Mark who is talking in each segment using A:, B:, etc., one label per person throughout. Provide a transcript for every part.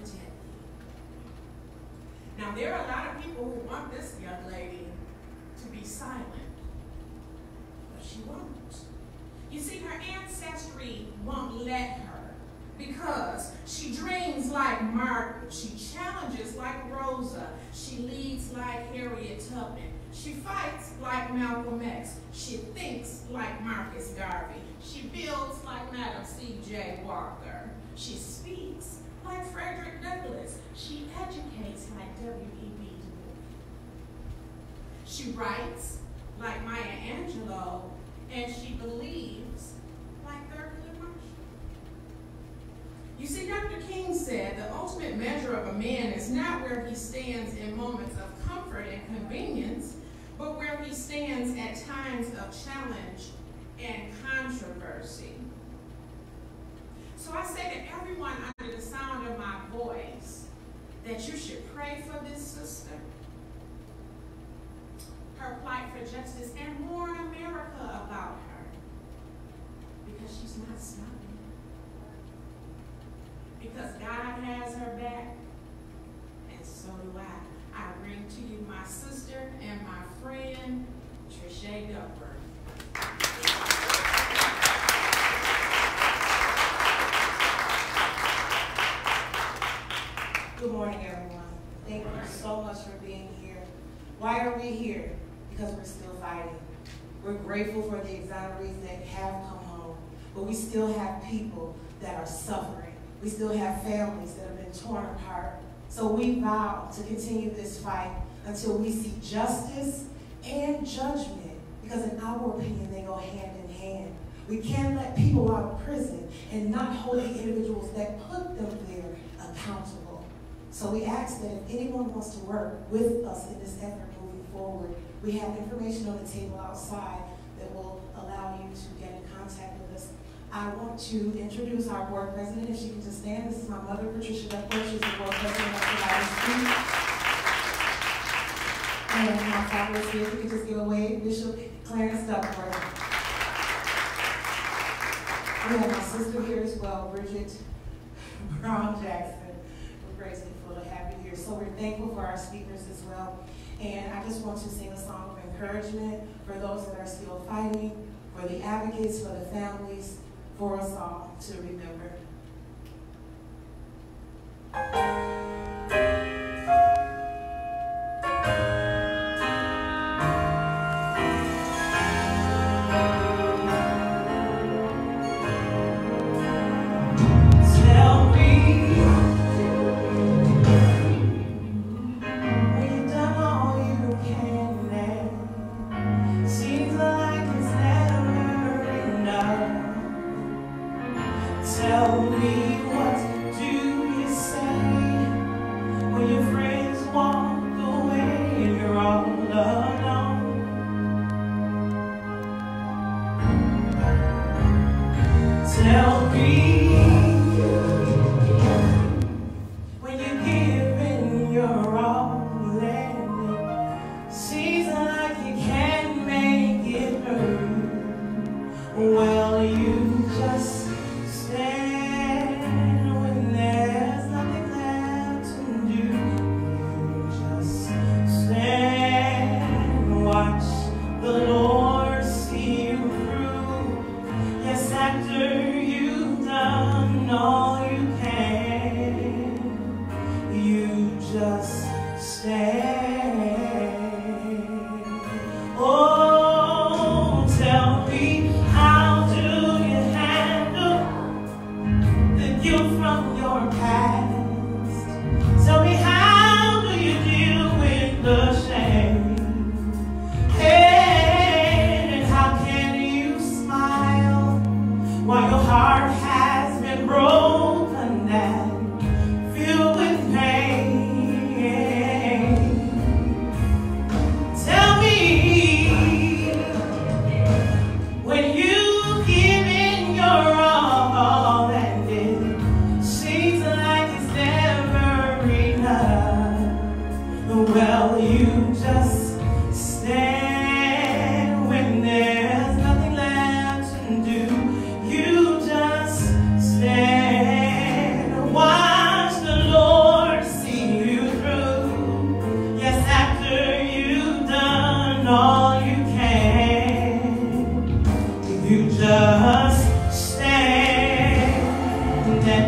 A: protect you. Now, there are a lot of people who want this young lady to be silent, but she won't. You see, her ancestry won't let her because she dreams like Margaret, she challenges like Rosa, she leads like Harriet Tubman, she fights like Malcolm X, she thinks like Marcus Garvey, she builds like Madam C.J. Walker, she speaks like Frederick Douglass, she educates like W.E.B. Du Bois. She writes like Maya Angelou, and she believes like Thurgood Marshall. You see, Dr. King said the ultimate measure of a man is not where he stands in moments of comfort and convenience, but where he stands at times of challenge and controversy. So I say to everyone under the sound of my voice that you should pray for this sister, her plight for justice, and warn America about her, because she's not stopping. Because God has her back, and so do I. I bring to you my sister and my friend, Trisha Duckworth.
B: Good morning, everyone. Thank you so much for being here. Why are we here? Because we're still fighting. We're grateful for the exonerees that have come home, but we still have people that are suffering. We still have families that have been torn apart. So we vow to continue this fight until we see justice and judgment, because in our opinion, they go hand in hand. We can't let people out of prison and not hold the individuals that put them there accountable. So we ask that if anyone wants to work with us in this effort moving forward, we have information on the table outside that will allow you to get in contact with us. I want to introduce our board president, if she can just stand. This is my mother, Patricia Duckworth. She's the board president of the United States. And my father is here. If you could just give away Bishop Clarence Duckworth. We have my sister here as well, Bridget Brown Jackson. We're grateful to have you here. So we're thankful for our speakers as well. And I just want to sing a song of encouragement for those that are still fighting, for the advocates, for the families, for us all to remember.
C: Seems like it's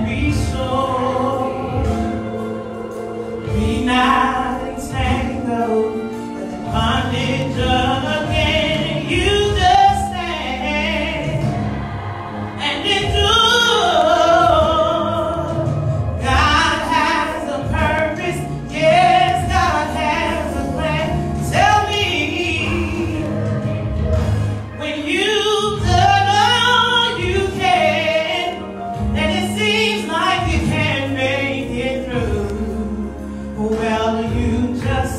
B: be sure, be not entangled with the bondage again. You just stand and endure. God has a purpose. Yes, God has a plan. Tell me, when you've done all you can, and it seems like you can't make it through, well, you just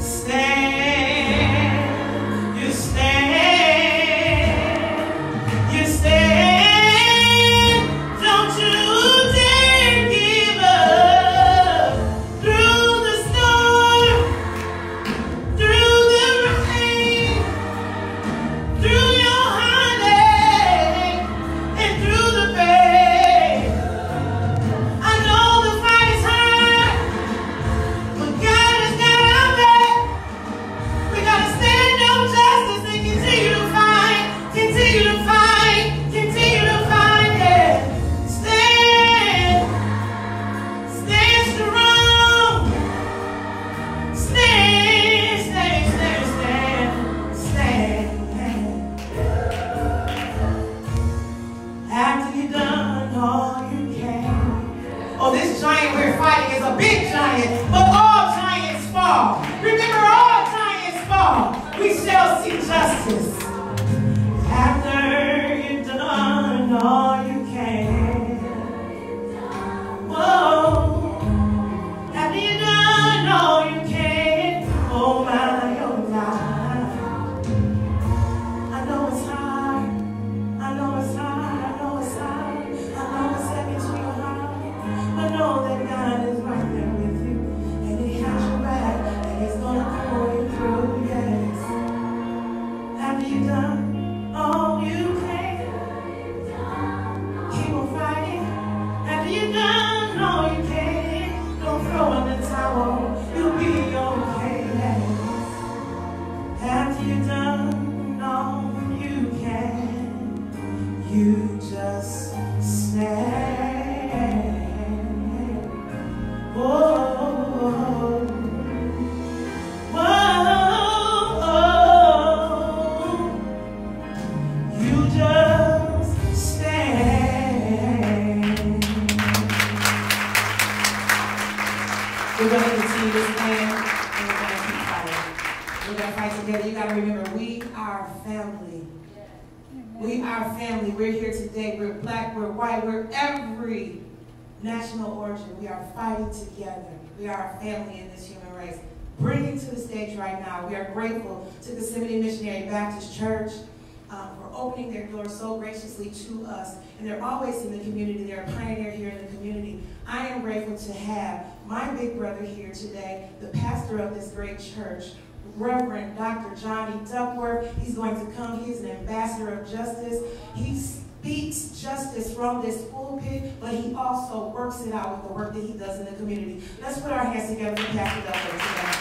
B: stand. You stand. You stand. Don't you dare give up. Through the storm, through the rain, through your heartache, and through the pain. I know the fight is hard, but God has got our back. We gotta stand up justice and continue to fight, continue to fight, continue to fight. Yeah. Stand, stand strong. Stand, stand, stand, stand, stand. After you've done all you can. Oh, this giant we're fighting is a big giant, but all giants fall. Remember, all giants fall. We shall see justice. After you've done all you can. Whoa. After you've done all you can. Oh my, oh my. I know it's hard. I know it's hard. I know it's hard. I know it's heavy to your heart. But know that God is right there with you. And He has your back. And He's gonna pull you through, yes. After you've done all you can, keep on fighting. After you've done all you can, don't throw in the towel. You'll be okay, yes. After you've done all you can, you just stand. Whoa, whoa, you just stand. We're going to continue to stand, and we're going to keep fighting. We're going to fight together. You got to remember, we are family. We are family. We're here today. We're black, we're white, we're every national origin. We are fighting together. We are a family in this human race. Bringing to the stage right now, we are grateful to the Gethsemane Missionary Baptist Church for opening their doors so graciously to us. And they're always in the community. They're a pioneer here in the community. I am grateful to have my big brother here today, the pastor of this great church, Reverend Dr. Johnny Duckworth. He's going to come. He's an ambassador of justice. He speaks justice from this pulpit, but he also works it out with the work that he does in the community. Let's put our hands together for Pastor Duckworth today.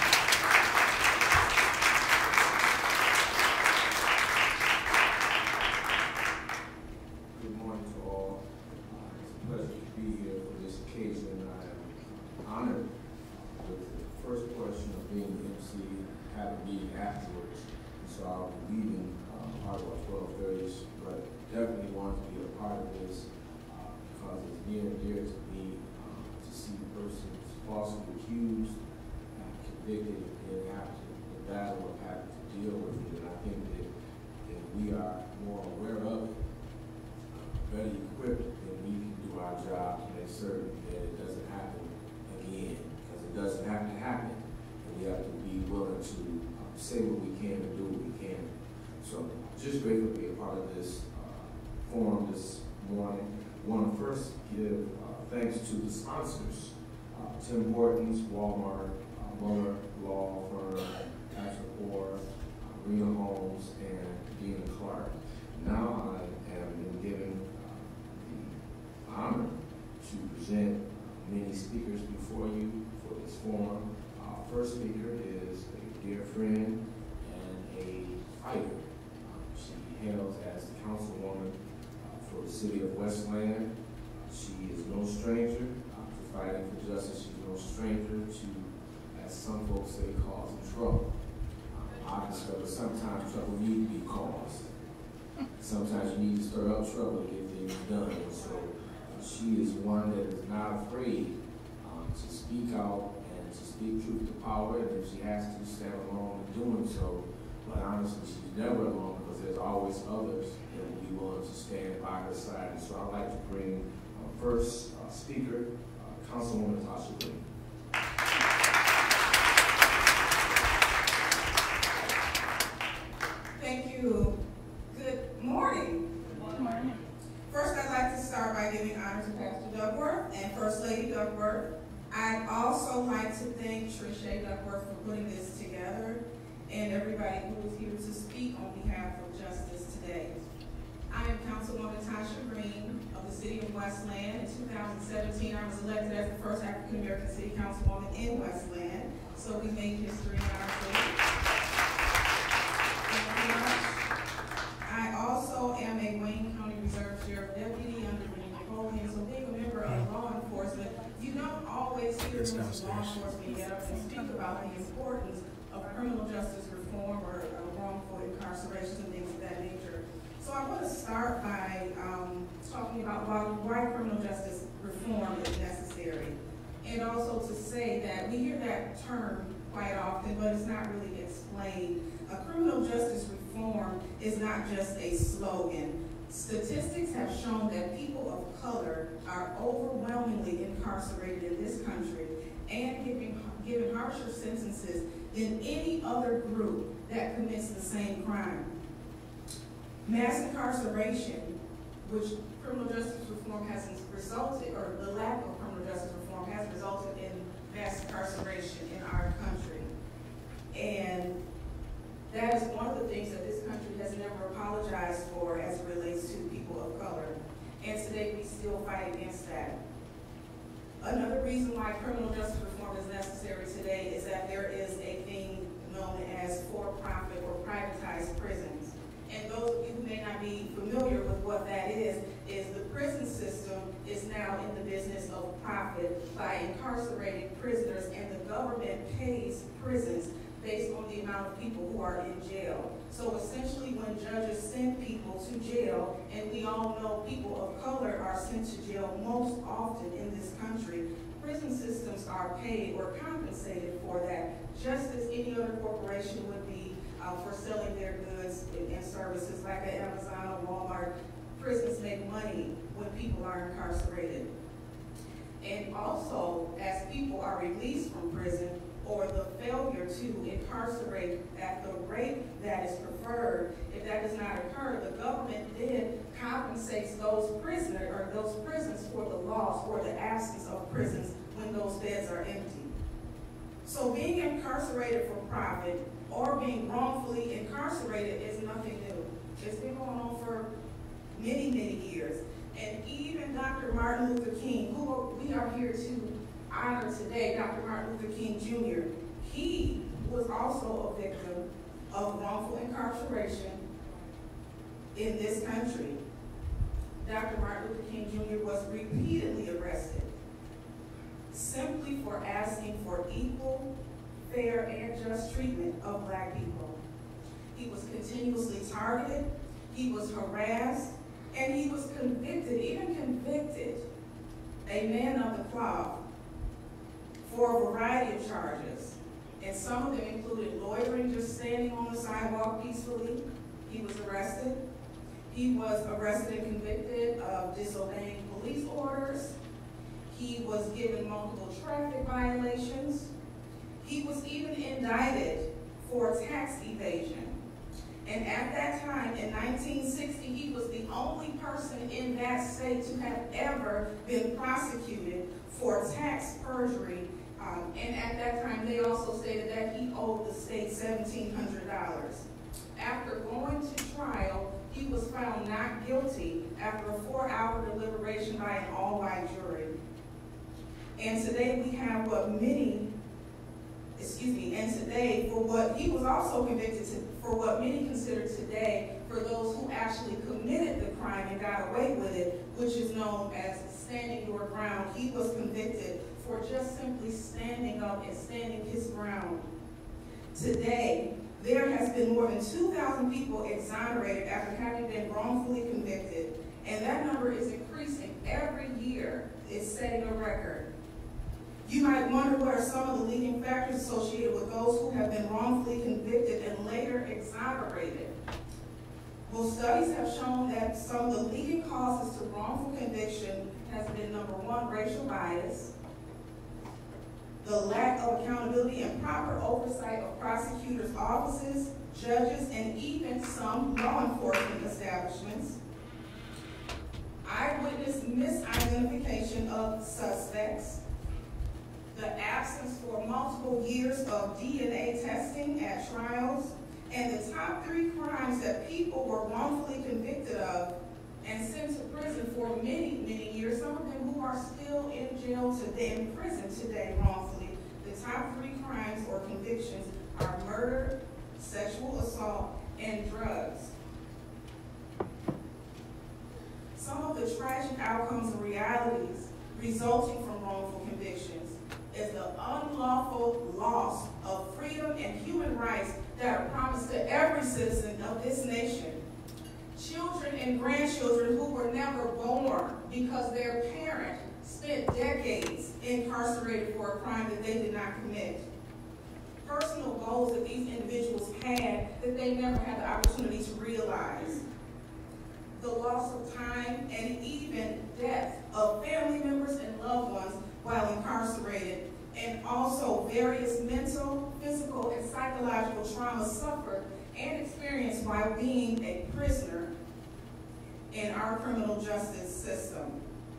C: Good morning to all. It's a pleasure to be here for this occasion. I am honored with the first portion of being the MC, have a meeting afterwards. So I'll be leaving part of our 12:30s, but definitely want to be a part of this because it's near and dear to me to see the person who's falsely accused and convicted and then have to the battle of having to deal with it. And I think that if we are more aware of it, better equipped, then we can do our job to make certain that it doesn't happen again, because it doesn't have to happen, and we have to be willing to say what we can and do what we can. So just grateful to be a part of this forum this morning. I want to first give thanks to the sponsors, Tim Hortons, Walmart, Muller Law Firm, Patrick Orr, Rena Holmes, and Dean Clark. Now I am given the honor to present many speakers before you for this forum. Our first speaker is a dear friend and a fighter. She hails as the councilwoman for the city of Westland. She is no stranger to fighting for justice. She's no stranger to, as some folks say, causing trouble. I discovered sometimes trouble needs to be caused. Sometimes you need to stir up trouble to get things done. And so she is one that is not afraid to speak out and to speak truth to power, and if she has to, stand alone in doing so. But honestly, she's never alone because there's always others that will be willing to stand by her side. And so I'd like to bring first speaker, Councilwoman Tasha Green.
A: Thank you. Good morning.
D: Good morning.
A: First, I'd like to start by giving honor to Pastor Duckworth and First Lady Duckworth. I'd also like to thank Trisha Duckworth for putting this together and everybody who is here to speak on behalf of justice today. I am Councilwoman Tasha Green of the City of Westland. In 2017, I was elected as the first African American City Councilwoman in Westland, so we made history in our city. I also am a Wayne County Reserve Sheriff Deputy under Napoleon, so being a member of law enforcement, you don't always hear most law enforcement get up and speak about the importance of criminal justice reform or wrongful incarcerations and things of that nature. So I want to start by talking about why criminal justice reform is necessary, and also to say that we hear that term quite often, but it's not really explained. Criminal justice reform is not just a slogan. Statistics have shown that people of color are overwhelmingly incarcerated in this country and given harsher sentences than any other group that commits the same crime. Mass incarceration, which criminal justice reform has resulted, or the lack of criminal justice reform has resulted in mass incarceration in our country. And that is one of the things that this country has never apologized for as it relates to people of color. And today we still fight against that. Another reason why criminal justice reform is necessary today is that there is a thing known as for-profit or privatized prisons. And those of you who may not be familiar with what that is the prison system is now in the business of profit by incarcerating prisoners, and the government pays prisons based on the amount of people who are in jail. So essentially when judges send people to jail, and we all know people of color are sent to jail most often in this country, prison systems are paid or compensated for that, just as any other corporation would be for selling their goods and services like at Amazon or Walmart. Prisons make money when people are incarcerated. And also, as people are released from prison, or the failure to incarcerate at the rate that is preferred, if that does not occur, the government then compensates those prisoners or those prisons for the loss or the absence of prisons when those beds are empty. So being incarcerated for profit or being wrongfully incarcerated is nothing new. It's been going on for many, many years. And even Dr. Martin Luther King, who we are here to honor today, Dr. Martin Luther King Jr., he was also a victim of wrongful incarceration in this country. Dr. Martin Luther King Jr. was repeatedly arrested simply for asking for equal, fair, and just treatment of Black people. He was continuously targeted, he was harassed, and he was convicted, even convicted, a man of the cloth, for a variety of charges. And some of them included loitering, just standing on the sidewalk peacefully. He was arrested. He was arrested and convicted of disobeying police orders. He was given multiple traffic violations. He was even indicted for tax evasion. And at that time, in 1960, he was the only person in that state to have ever been prosecuted for tax perjury. And at that time, they also stated that he owed the state $1,700. After going to trial, he was found not guilty after a 4-hour deliberation by an all-white jury. And today we have and today for what he was also convicted for what many consider today for those who actually committed the crime and got away with it, which is known as
B: standing your ground. He was convicted for just simply standing up and standing his ground. Today, there has been more than 2,000 people exonerated after having been wrongfully convicted, and that number is increasing every year. It's setting a record. You might wonder what are some of the leading factors associated with those who have been wrongfully convicted and later exonerated. Well, studies have shown that some of the leading causes to wrongful conviction has been, number one, racial bias, the lack of accountability and proper oversight of prosecutors' offices, judges, and even some law enforcement establishments, eyewitness misidentification of suspects, the absence for multiple years of DNA testing at trials, and the top 3 crimes that people were wrongfully convicted of and sent to prison for many, many years, some of them who are still in jail today, in prison today wrongfully. The top 3 crimes or convictions are murder, sexual assault, and drugs. Some of the tragic outcomes and realities resulting from wrongful convictions is the unlawful loss of freedom and human rights that are promised to every citizen of this nation. Children and grandchildren who were never born because their parent spent decades incarcerated for a crime that they did not commit. Personal goals that these individuals had that they never had the opportunity to realize. The loss of time and even death of family members and loved ones while incarcerated, and also various mental, physical, and psychological traumas suffered and experienced while being a prisoner in our criminal justice system.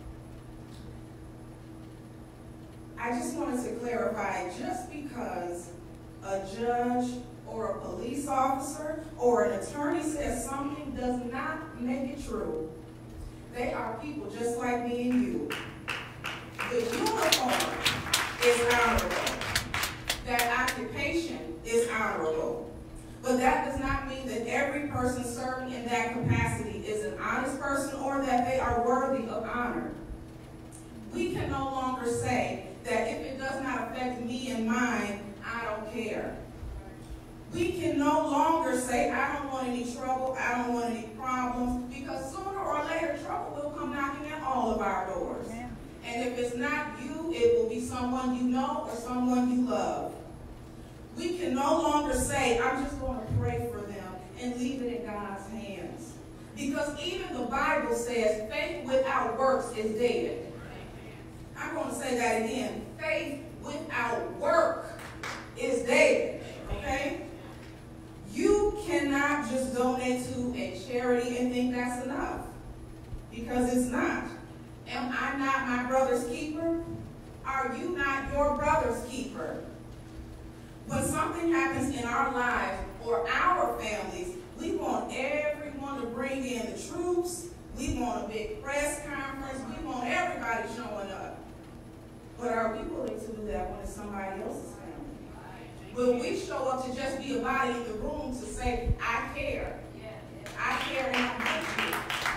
B: I just wanted to clarify, just because a judge or a police officer or an attorney says something does not make it true. They are people just like me and you. The uniform is honorable. That occupation is honorable. But that does not mean that every person serving in that capacity is an honest person or that they are worthy of honor. We can no longer say that if it does not affect me and mine, I don't care. We can no longer say, I don't want any trouble, I don't want any problems, because sooner or later, trouble will come knocking at all of our doors. Yeah. And if it's not you, it will be someone you know or someone you love. We can no longer say, I'm just going to pray for them and leave it in God's hands. Because even the Bible says faith without works is dead. I'm going to say that again. Faith without work is dead. Okay? You cannot just donate to a charity and think that's enough. Because it's not. Am I not my brother's keeper? Are you not your brother's keeper? When something happens in our lives or our families, we want everyone to bring in the troops. We want a big press conference. We want everybody showing up. But are we willing to do that when it's somebody else's family? Will we show up to just be a body in the room to say, I care. I care and I thank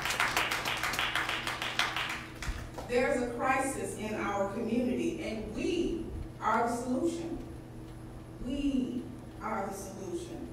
B: you. There's a crisis in our community, and we are the solution. We are the solution.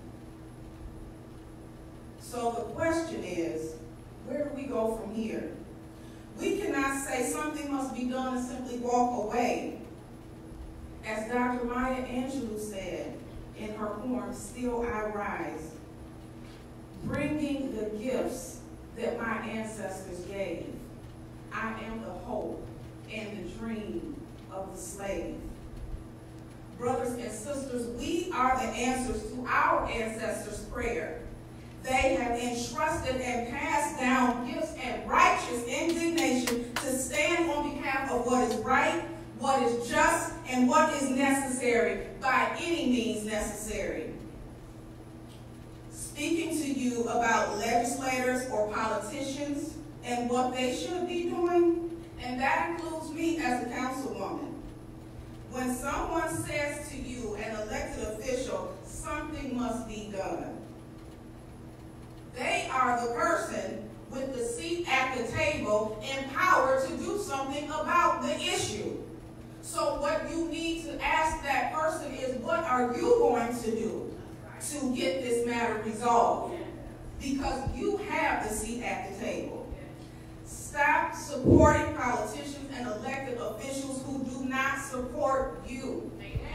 B: So the question is, where do we go from here? We cannot say something must be done and simply walk away. As Dr. Maya Angelou said in her poem, Still I Rise, bringing the gifts that my ancestors gave, I am the hope and the dream of the slave. Brothers and sisters, we are the answers to our ancestors' prayer. They have entrusted and passed down gifts and righteous indignation to stand on behalf of what is right, what is just, and what is necessary by any means necessary. Speaking to you about legislators or politicians and what they should be doing, and that includes me as a councilwoman. When someone says to you, an elected official, something must be done, they are the person
A: with the seat at the table and power to do something about the issue. So what you need to ask that person is, what are you going to do to get this matter resolved? Because you have the seat at the table. Stop supporting politicians and elected officials who do not support you.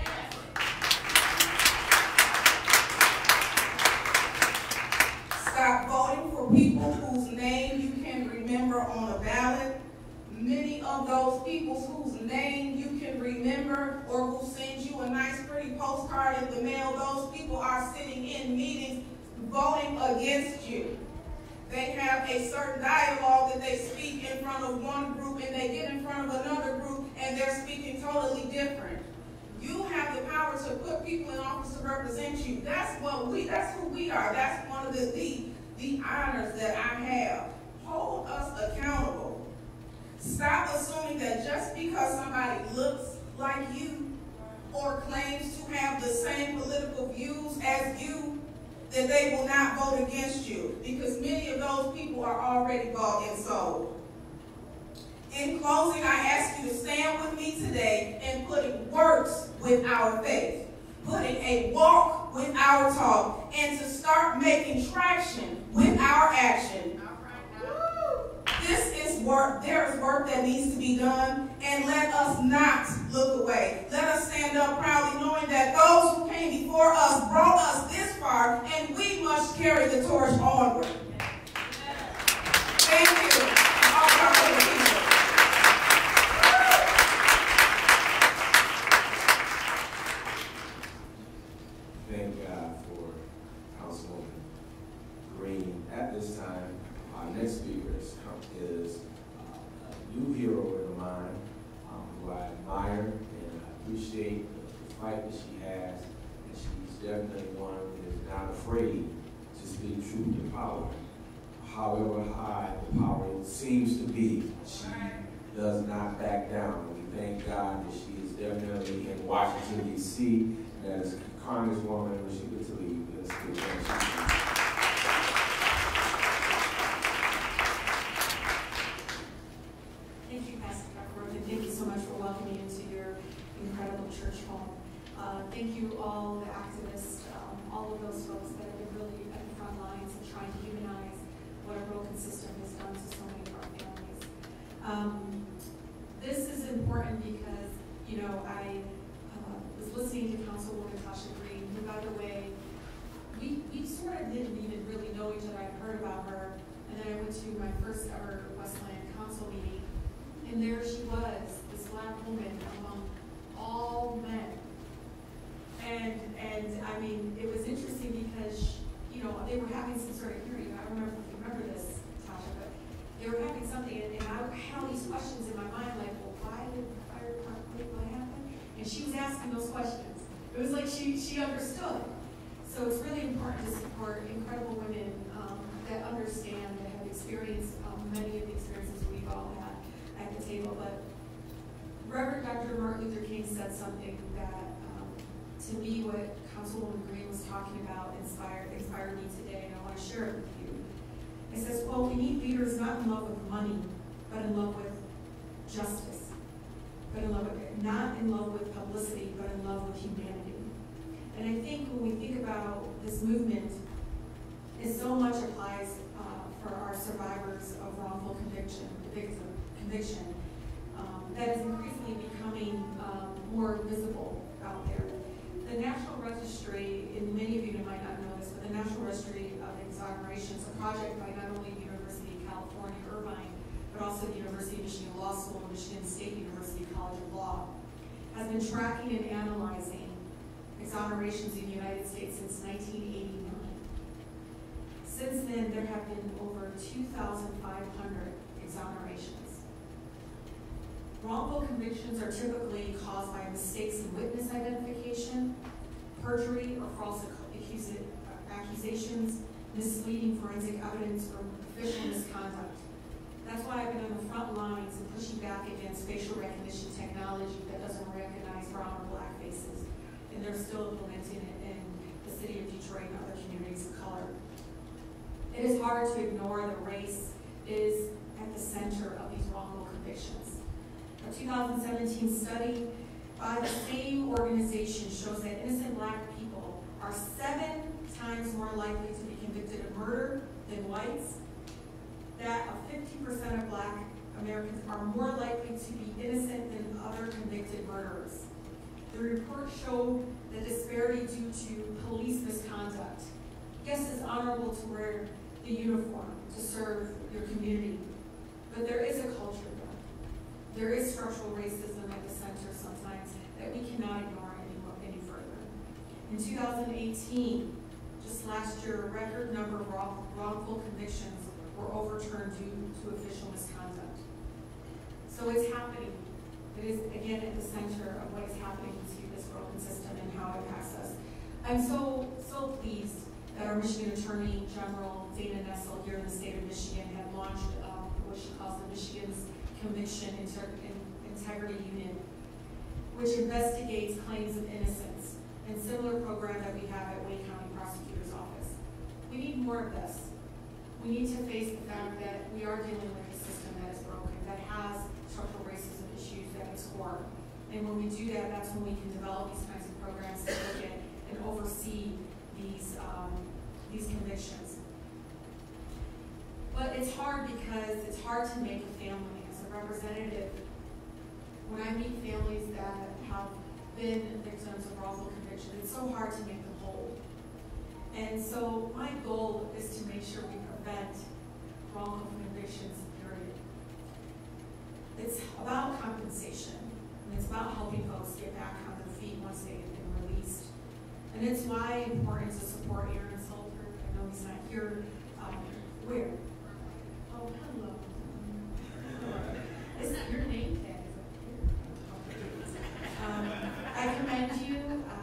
A: Stop voting for people whose name you can remember on a ballot. Many of those people whose name you can remember or who send you a nice pretty postcard in the mail, those people are sitting in meetings voting against you. They have a certain dialogue that they speak in front of one group and they get in front of another group and they're speaking totally different. You have the power to put people in office to represent you. That's who we are. That's one of the honors that I have. Hold us accountable. Stop assuming that just because somebody looks like you or claims to have the same political views as you, that they will not vote against you, because many of those people are already bought and sold. In closing, I ask you to stand with me today in putting works with our faith, putting a walk with our talk, and to start making traction with our action. This is work. There is work that needs to be done, and let us not look away. Let us stand up proudly, knowing that those who came before us brought us this far, and we must carry the torch onward. Thank you. All power to the people.
C: Thank God for Councilwoman Green. At this time, our next speaker is a new hero in mine, who I admire and I appreciate the fight that she has. And she's definitely one that is not afraid to speak truth to power. However high the power seems to be, she does not back down. And we thank God that she is definitely in Washington, D.C. as Congresswoman when she gets to leave. Let's give her
D: Thank you, Pastor Beckworth, and thank you so much for welcoming me into your incredible church home. Thank you all the activists, all of those folks that have been really at the front lines and trying to humanize what a broken system has done to so many of our families. This is important because, you know, I was listening to Councilwoman Tasha Green, who, by the way, we sort of didn't even really know each other. I'd heard about her, and then I went to my first ever Westland Council meeting, and there she was, this black woman among all men. And I mean, it was interesting because, you know, they were having some sort of hearing. I don't remember if you remember this, Tasha, but they were having something, and I had all these questions in my mind, like, well, why did the fire department, what happened? And she was asking those questions. It was like she understood. So it's really important to support incredible women that understand, that have experienced many of the experiences we've all had at the table. But Reverend Dr. Martin Luther King said something that, to me, what Councilwoman Green was talking about inspired me today, and I want to share it with you. It says, well, we need leaders not in love with money, but in love with justice. But in love with, not in love with publicity, but in love with humanity. And I think when we think about this movement, it so much applies for our survivors of wrongful conviction, that is increasingly becoming more visible out there. The National Registry, and many of you might not know this, but the National Registry of Exonerations, a project by not only the University of California, Irvine, but also the University of Michigan Law School and Michigan State University College of Law, has been tracking and analyzing exonerations in the United States since 1989. Since then, there have been over 2,500 exonerations. Wrongful convictions are typically caused by mistakes in witness identification, perjury or false accusations, misleading forensic evidence, or official misconduct. That's why I've been on the front lines and pushing back against facial recognition technology that doesn't recognize brown or black faces. And they're still implementing it in the city of Detroit and other communities of color. It is hard to ignore the race is at the center of these wrongful convictions. A 2017 study by the same organization shows that innocent black people are 7 times more likely to be convicted of murder than whites, that 50% of black Americans are more likely to be innocent than other convicted murderers. The report showed the disparity due to police misconduct. Yes, it's honorable to wear the uniform to serve your community, but there is a culture there. There is structural racism at the center sometimes that we cannot ignore any further. In 2018, just last year, a record number of wrongful convictions were overturned due to official misconduct. So it's happening. It is, again, at the center of what is happening to this broken system and how it impacts us. I'm so pleased that our Michigan Attorney General, Dana Nessel, here in the state of Michigan, had launched what she calls the Michigan's Conviction Integrity Unit, which investigates claims of innocence, and similar program that we have at Wayne County Prosecutor's Office. We need more of this. We need to face the fact that we are dealing with a system that is broken, that has structural racism issues at its core. And when we do that, that's when we can develop these kinds of programs to look at and oversee these convictions. But it's hard because it's hard to make a family. As a representative, when I meet families that have been victims of wrongful conviction, it's so hard to make them whole. And so my goal is to make sure we prevent wrongful convictions, period. It's about compensation, and it's about helping folks get back on their feet once they've been released. And it's why it's important to support Aaron Salter. I know he's not here. Where? Oh, hello. Is that your name tag? I commend you.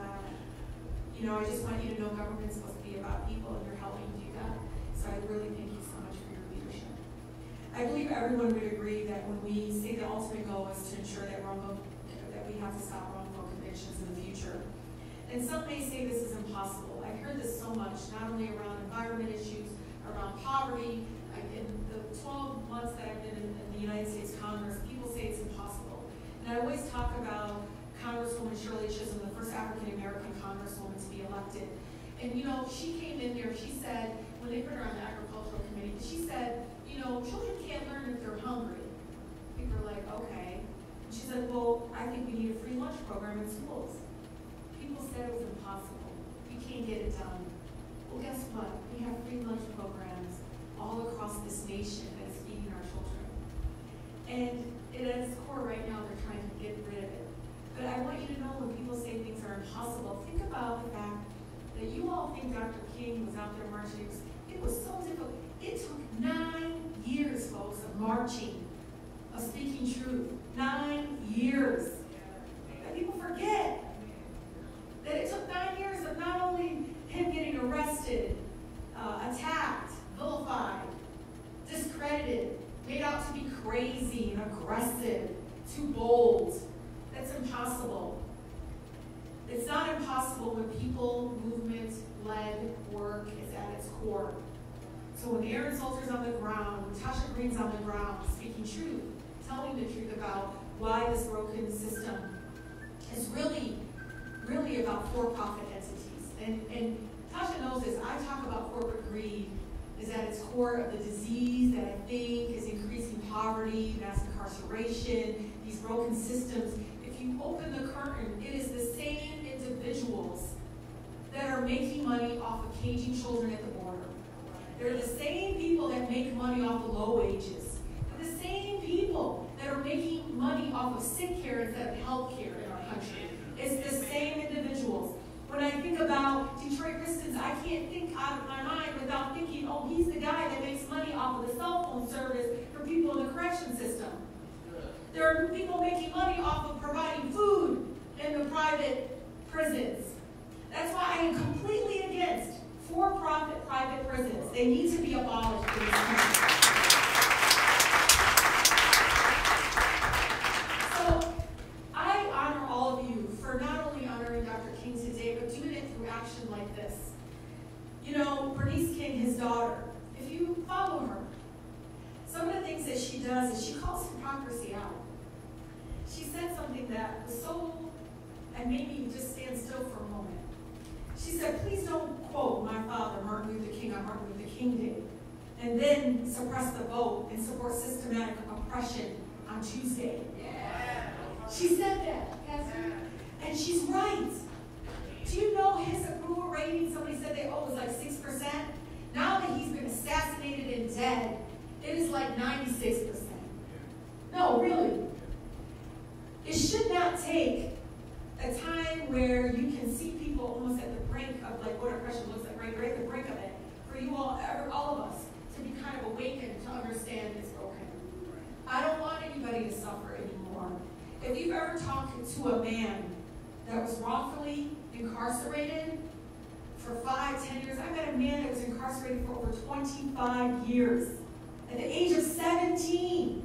D: I just want you to know government's supposed to be about people, and you're helping do that. So I really thank you so much for your leadership. I believe everyone would agree that when we say the ultimate goal is to ensure that we have to stop wrongful convictions in the future. And some may say this is impossible. I've heard this so much, not only around environment issues, around poverty. In the 12 months that I've been in the United States Congress, people say it's impossible. And I always talk about Congresswoman Shirley Chisholm, the first African-American Congresswoman to be elected. And she came in there, she said, when they put her on the Agricultural Committee, she said, children can't learn if they're hungry. People are like, okay. And she said, well, I think we need a free lunch program in schools. People said it was impossible. We can't get it done. Well, guess what? We have free lunch programs all across this nation that is feeding our children. And at its core right now, they're trying to get rid of it. But I want you to know when people say things are impossible, think about the fact that you all think Dr. King was out there marching. It was so difficult. It took 9 years, folks, of marching, of speaking truth. 9 years. And people forget that it took 9 years of not only him getting arrested, attacked, vilified, discredited, made out to be crazy and aggressive, too bold. That's impossible. It's not impossible when people, movement-led work is at its core. So when Aaron Salter's on the ground, when Tasha Green's on the ground, speaking truth, telling the truth about why this broken system is really about for-profit entities. And Tasha knows this. I talk about corporate greed is at its core of the disease that I think is increasing poverty, mass incarceration, these broken systems. If you open the curtain, it is the same individuals that are making money off of caging children at the border. They're the same people that make money off of low wages. They're the same people that are making money off of sick care instead of health care in our country. It's the same individuals. When I think about Detroit Pistons, I can't think out of my mind without thinking, oh, he's the guy that makes money off of the cell phone service for people in the correction system. There are people making money off of providing food in the private prisons. That's why I am completely against for-profit private prisons. They need to be abolished in this country. So I honor all of you for not only honoring Dr. King today, but doing it through action like this. Bernice King, his daughter, if you follow her, some that she does is she calls hypocrisy out. She said something that was so, and made me just stand still for a moment. She said, please don't quote my father, Martin Luther King, on Martin Luther King Day, and then suppress the vote and support systematic oppression on Tuesday. Yeah. She said that, Pastor, and she's right. Do you know his approval rating, somebody said was like 6%. Now that he's been assassinated and dead, it is like 96%. No, really. It should not take a time where you can see people almost at the brink of like what oppression looks like, right? We're at the brink of it. For you all of us, to be kind of awakened to understand it's broken. I don't want anybody to suffer anymore. If you've ever talked to a man that was wrongfully incarcerated for 5, 10 years, I met a man that was incarcerated for over 25 years. At the age of 17.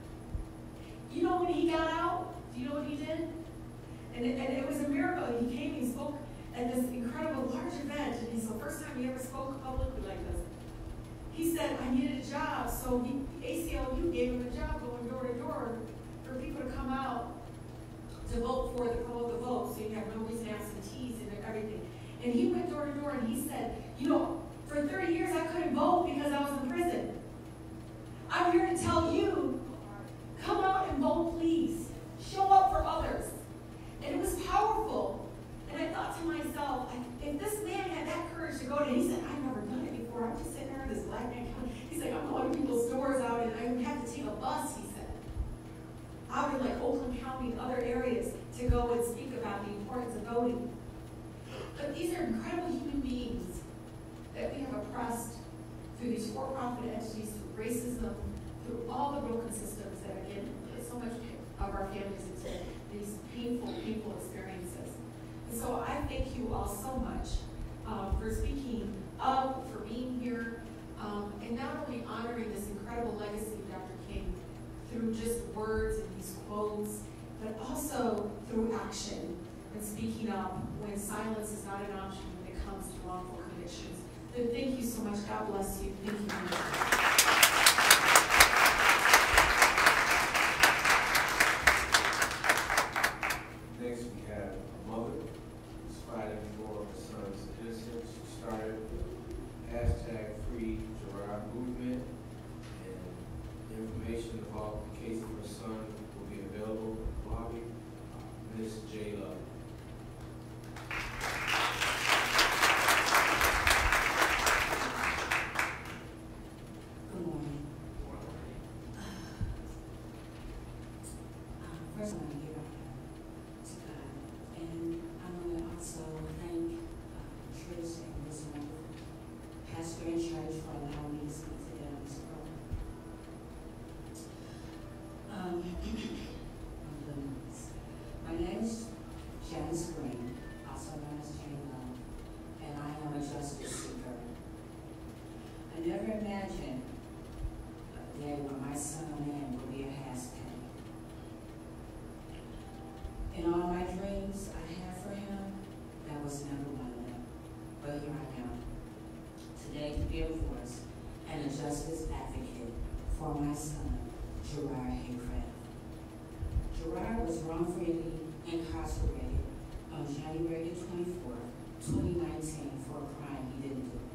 D: You know when he got out? Do you know what he did? And it was a miracle. He came and he spoke at this incredible large event. And it's the first time he ever spoke publicly like this. He said, I needed a job. So ACLU gave him a job going door to door for people to come out to vote for the call of the vote. So you have no reason absentees and everything. And he went door to door and he said, you know, for 30 years I couldn't vote because I was in prison. I'm here to tell you, come out and vote, please. Show up for others. And it was powerful. And I thought to myself, if this man had that courage to go to, he said, I've never done it before. I'm just sitting there in this black man. He's like, I'm going to people's doors out and I would have to take a bus, he said. Out in like Oakland County and other areas to go and speak about the importance of voting. But these are incredible human beings that we have oppressed through these for-profit entities, through racism, through all the broken systems that again, so much of our families into these painful, painful experiences. And so I thank you all so much for speaking up, for being here, and not only honoring this incredible legacy of Dr. King through just words and these quotes, but also through action and speaking up when silence is not an option when it comes to wrongful convictions. So thank you so much. God bless you. Thank you.
C: Next, we have a mother who's fighting for her son's innocence. She started the #FreeGerard movement, and information about the case of her son will be available in the lobby. Ms. J. Love.
E: Good morning. First, I want to give to God, and I want to also thank Trish and this wonderful pastor in church for allowing me to speak to them this program. My name is Janice Green, also known as Jane Love, and I am a justice seeker. I never imagined a day when my son Lynn will be a hashtag. In all my dreams I had for him, that was never one of them. But here I am, today to be a voice and a justice advocate for my son, Gerard Haycraft. Gerard was wrongfully incarcerated on January 24th, 2019 for a crime he didn't do.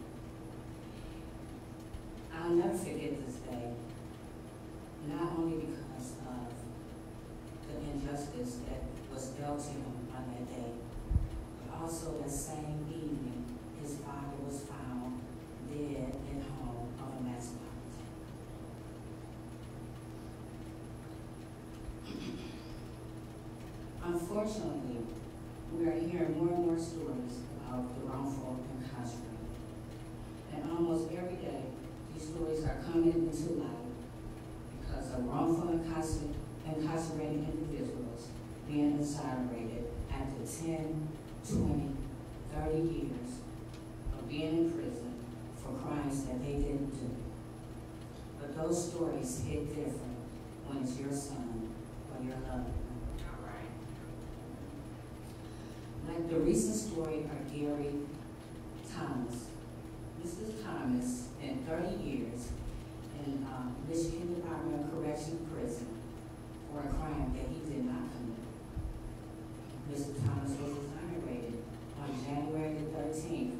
E: I'll never forget this day, not only because of the injustice that was dealt to him on that day, but also that same evening, his father was found dead at home of a mass heart attack. Unfortunately, we are hearing more and more stories about the wrongful incarcerated. And almost every day, these stories are coming into light because of wrongful incarcerated individuals being exonerated after 10, 20, 30 years of being in prison for crimes that they didn't do. But those stories hit different when it's your son or your loved one. Like the recent story of Gary Thomas. Mrs. Thomas, in 30 years, in Michigan Department of Correction prison for a crime that he did not commit. Mr. Thomas was exonerated on January the 13th,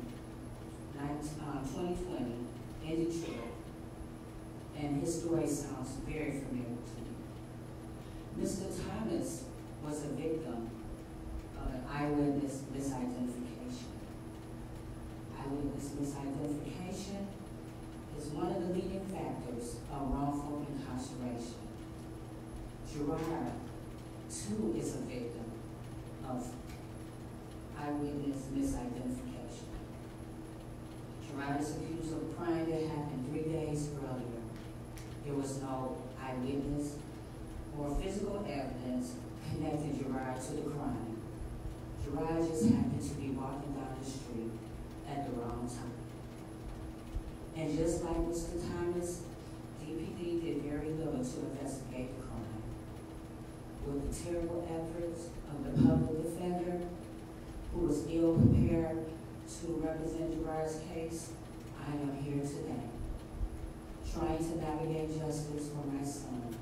E: 2020 in Detroit, and his story sounds very familiar to me. Mr. Thomas was a victim of an eyewitness misidentification. Eyewitness misidentification is one of the leading factors of wrongful incarceration. Gerard, too, is a victim of eyewitness misidentification. Gerard is accused of a crime that happened 3 days earlier. There was no eyewitness or physical evidence connecting Gerard to the crime. Gerard just happened to be walking down the street at the wrong time. And just like Mr. Thomas, DPD did very little to investigate the crime. With the terrible efforts of the public defender, who was ill prepared to represent Gerard's case, I am here today, trying to navigate justice for my son,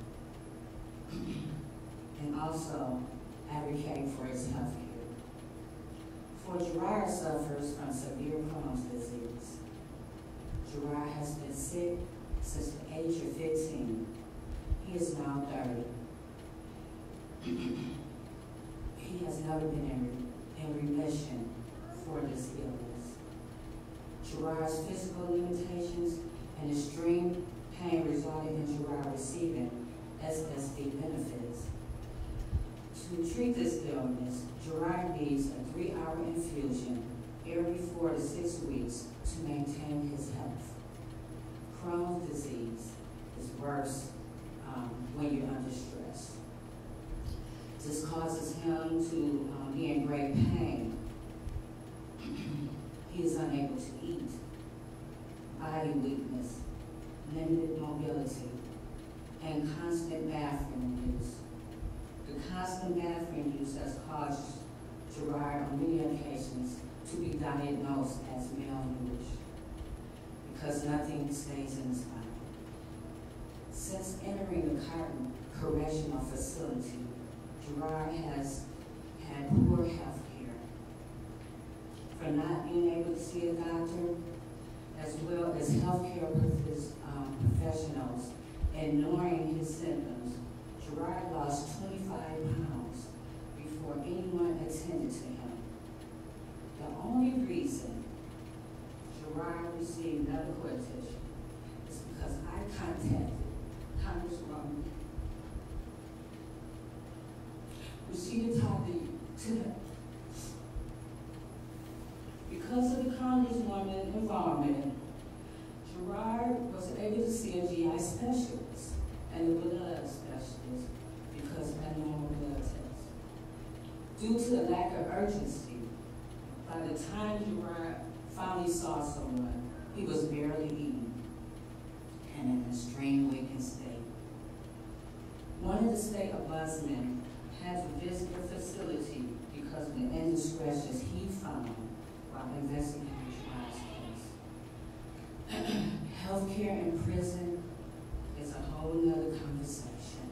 E: and also advocate for his health care. For Gerard suffers from severe Crohn's disease. Gerard has been sick since the age of 15. He is now 30. He has never been in remission for this illness. Gerard's physical limitations and extreme pain resulted in Gerard receiving SSD benefits. To treat this illness, Gerard needs a 3-hour infusion every 4 to 6 weeks to maintain his health. Crohn's disease is worse when you're under stress. This causes him to be in great pain. He is unable to eat, body weakness, limited mobility, and constant bathroom use. The constant bathroom use has caused Gerard on many occasions to be diagnosed as malnourished because nothing stays in his body. Since entering the Carton Correctional Facility, Gerard has had poor health care. For not being able to see a doctor, as well as healthcare professionals, ignoring his symptoms, Gerard lost 25 pounds before anyone attended to him. The only reason Gerard received medical attention is because I contacted Congresswoman Rashida Tlaib today. Because of the Congresswoman's involvement, Gerard was able to see a GI specialist and a blood specialist because of abnormal blood tests. Due to the lack of urgency, by the time Gerard finally saw someone, he was barely eating and in an extreme weakened state. One of the state ombudsmen had to visit the facility because of the indiscretions he found while investigating Gerard's case. Healthcare in prison is a whole nother conversation.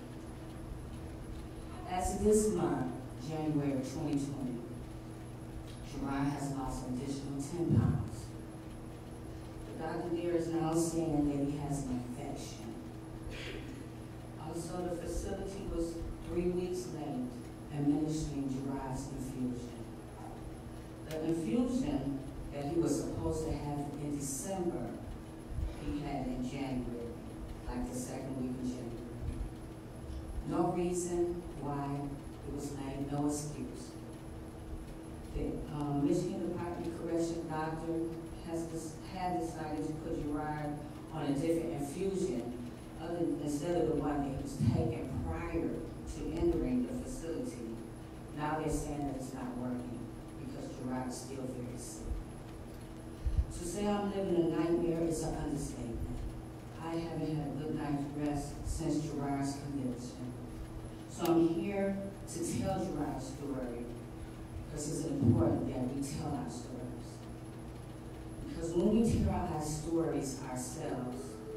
E: As of this month, January 2020, Gerard has lost an additional 10 pounds. The doctor there is now saying that he has an infection. Also, the facility was 3 weeks late administering Gerard's infusion. The infusion that he was supposed to have in December, he had in January, like the second week of January. No reason why it was late, no excuse. The Michigan Department of Correction doctor had decided to put Gerard on a different infusion instead of the one that he was taking prior to entering the facility. Now they're saying that it's not working because Gerard is still very sick. To say I'm living a nightmare is an understatement. I haven't had a good night's rest since Gerard's conviction. So I'm here to tell Gerard's story because it's important that we tell our stories. Because when we tell our stories ourselves,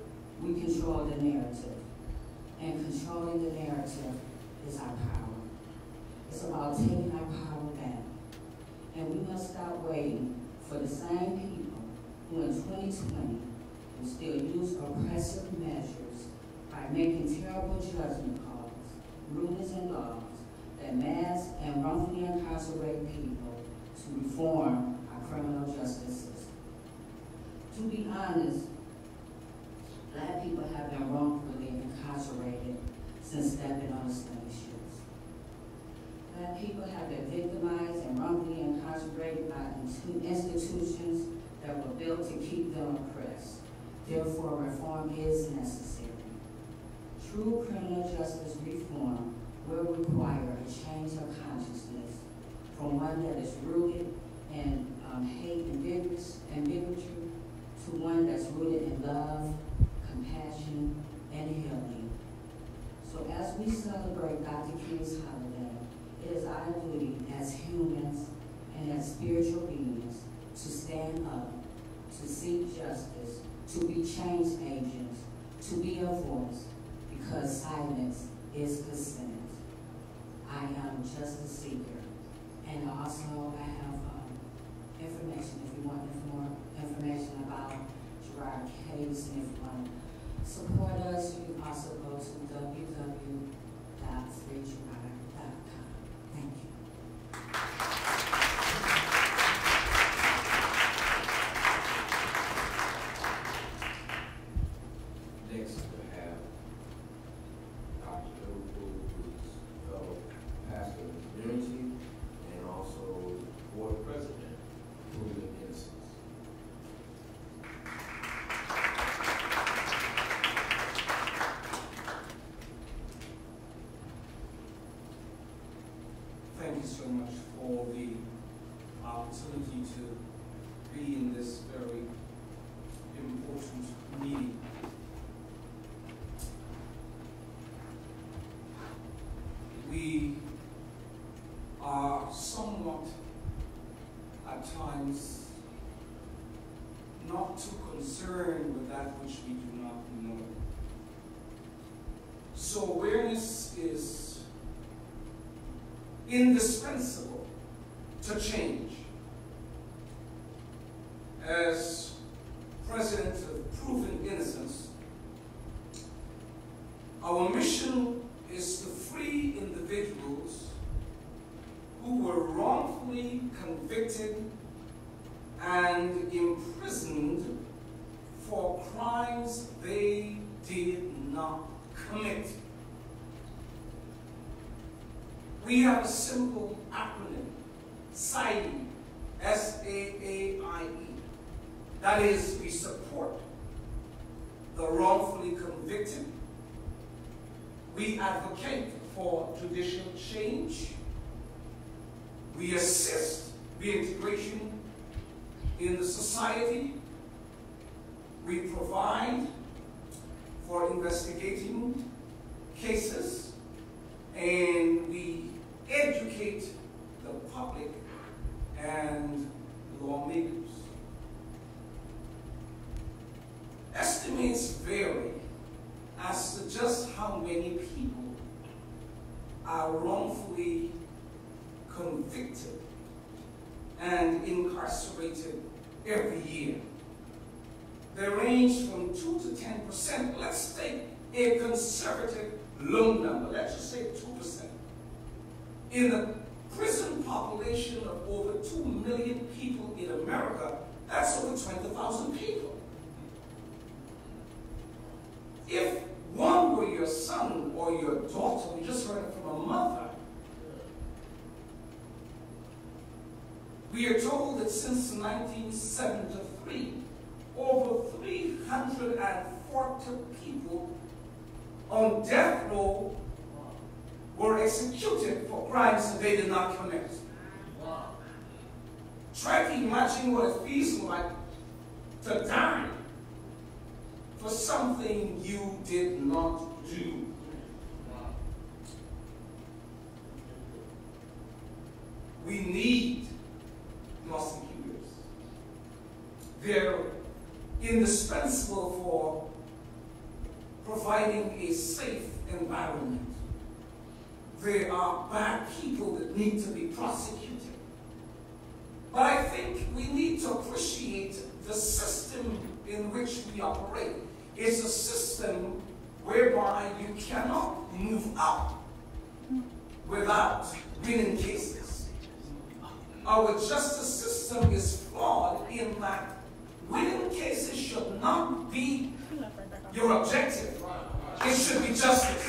E: we control the narrative. And controlling the narrative is our power. It's about taking our power back. And we must stop waiting for the same people who in 2020 will still use oppressive measures by making terrible judgment calls, rulings and laws that mass and wrongfully incarcerate people to reform our criminal justice system. To be honest, Black people have been wrongfully incarcerated since stepping on the slave shoes. Black people have been victimized and wrongfully incarcerated by institutions that were built to keep them oppressed. Therefore, reform is necessary. True criminal justice reform will require a change of consciousness from one that is rooted in hate and bigotry to one that's rooted in love, compassion, and healing. So as we celebrate Dr. King's holiday, it is our duty as humans and as spiritual beings to stand up, to seek justice, to be change agents, to be a voice, because silence is consent. I am just a seeker. And also I have information, if you want more information about Gerard case, and if you want to support us, you can also go to www.freegerard.com. Thank you.
C: Next, we have Dr. Wrongful, who's fellow pastor of the community and also board president of the emcees.
F: Thank you so much for the opportunity to be in this very important meeting. We are somewhat, at times, not too concerned with that which we do not know. So awareness is indispensable to change. As president of Proven Innocence, our mission is to free individuals who were wrongfully convicted and imprisoned for crimes they did not commit. We have a simple acronym, SAIE, S-A-A-I-E. That is, we support the wrongfully convicted. We advocate for judicial change. We assist reintegration in the society. We provide for investigating cases, and we educate the public and lawmakers. Estimates vary as to just how many people are wrongfully convicted and incarcerated every year. They range from 2 to 10%. Let's take a conservative low number. Let's just say 2%. In the prison population of over 2 million people in America, that's over 20,000 people. If one were your son or your daughter, we just heard it from a mother, we are told that since 1973, over 340 people on death row were executed for crimes that they did not commit. Try to imagine what it feels like to die for something you did not do. We need prosecutors. They're indispensable for providing a safe environment. There are bad people that need to be prosecuted. But I think we need to appreciate the system in which we operate. It's a system whereby you cannot move up without winning cases. Our justice system is flawed in that winning cases should not be your objective. It should be justice.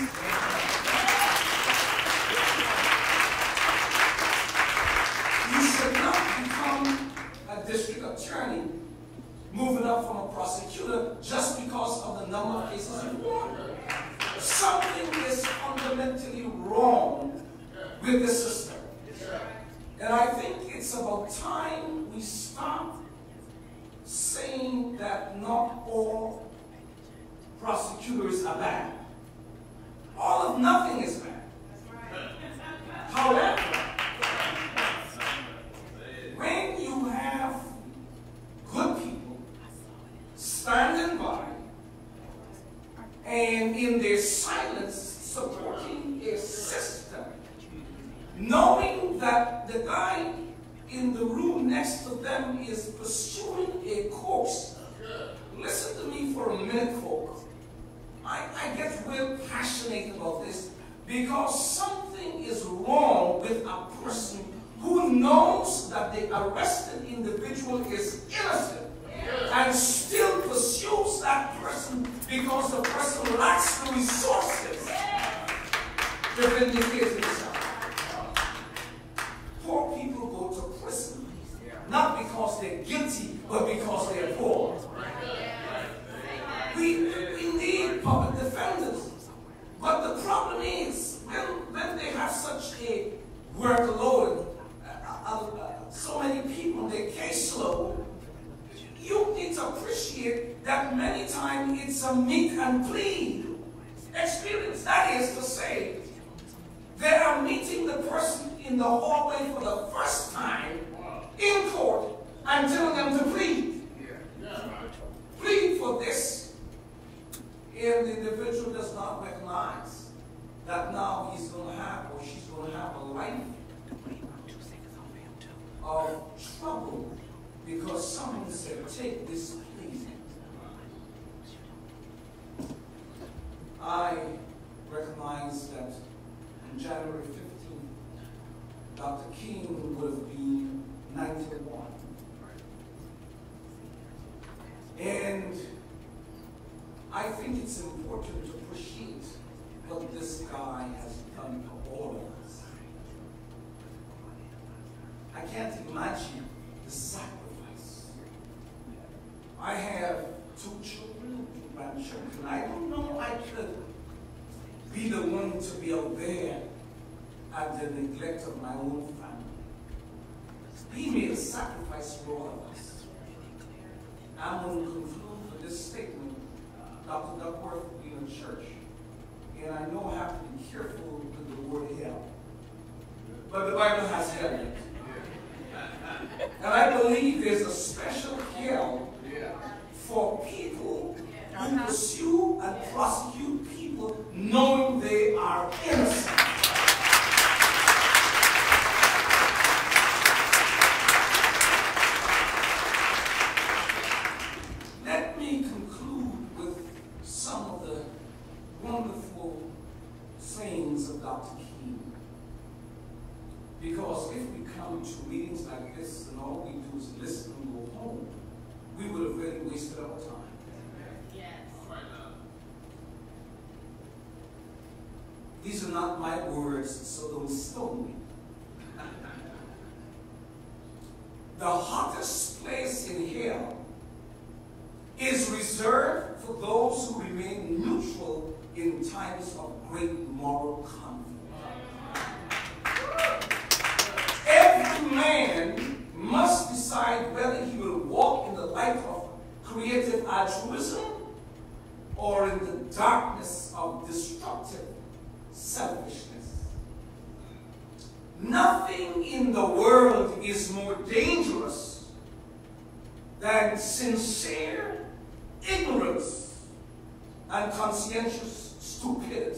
F: You should not become a district attorney moving up from a prosecutor just because of the number of cases you won. Something is fundamentally wrong with the system. And I think it's about time we stop saying that not all prosecutors are bad. All of nothing is bad. However, when you have good people standing by and in their silence supporting a system, knowing that the guy in the room next to them is pursuing a course. Listen to me for a minute, folks. I get real passionate about this because something is wrong with a person who knows that the arrested individual is innocent and still pursues that person because the person lacks the resources to vindicate himself. Poor people go to prison not because they're guilty, but because they're poor. We need public defenders. But the problem is, when they have such a workload, so many people, their caseload, you need to appreciate that many times it's a meet and plead experience. That is to say, they are meeting the person in the hallway for the first time in court and telling them to plead. Plead for this. And the individual does not recognize that now he's going to have or she's going to have a life of trouble because someone said, take this plea. I recognize that on January 15th, Dr. King would have been 91. And I think it's important to appreciate what this guy has done for all of us. I can't imagine the sacrifice. I have 2 children, 2 grandchildren. I don't know I could be the one to be out there at the neglect of my own family. He made a sacrifice for all of us. I'm going to conclude with this statement. Dr. Duckworth being in church, and I know I have to be careful with the word hell. But the Bible has hell in it. And I believe there's a special hell for people who pursue and prosecute people knowing they are innocent. Let me conclude with some of the wonderful sayings of Dr. King. Because if we come to meetings like this and all we do is listen and go home, we would have really wasted our time.
A: Yes.
F: These are not my words, so don't stone me. The hottest place in hell is reserved for those who remain neutral in times of great moral conflict. Every man must decide whether he will walk in the light of creative altruism or in the darkness of destructive selfishness. Nothing in the world is more dangerous than sincere ignorance and conscientious stupidity.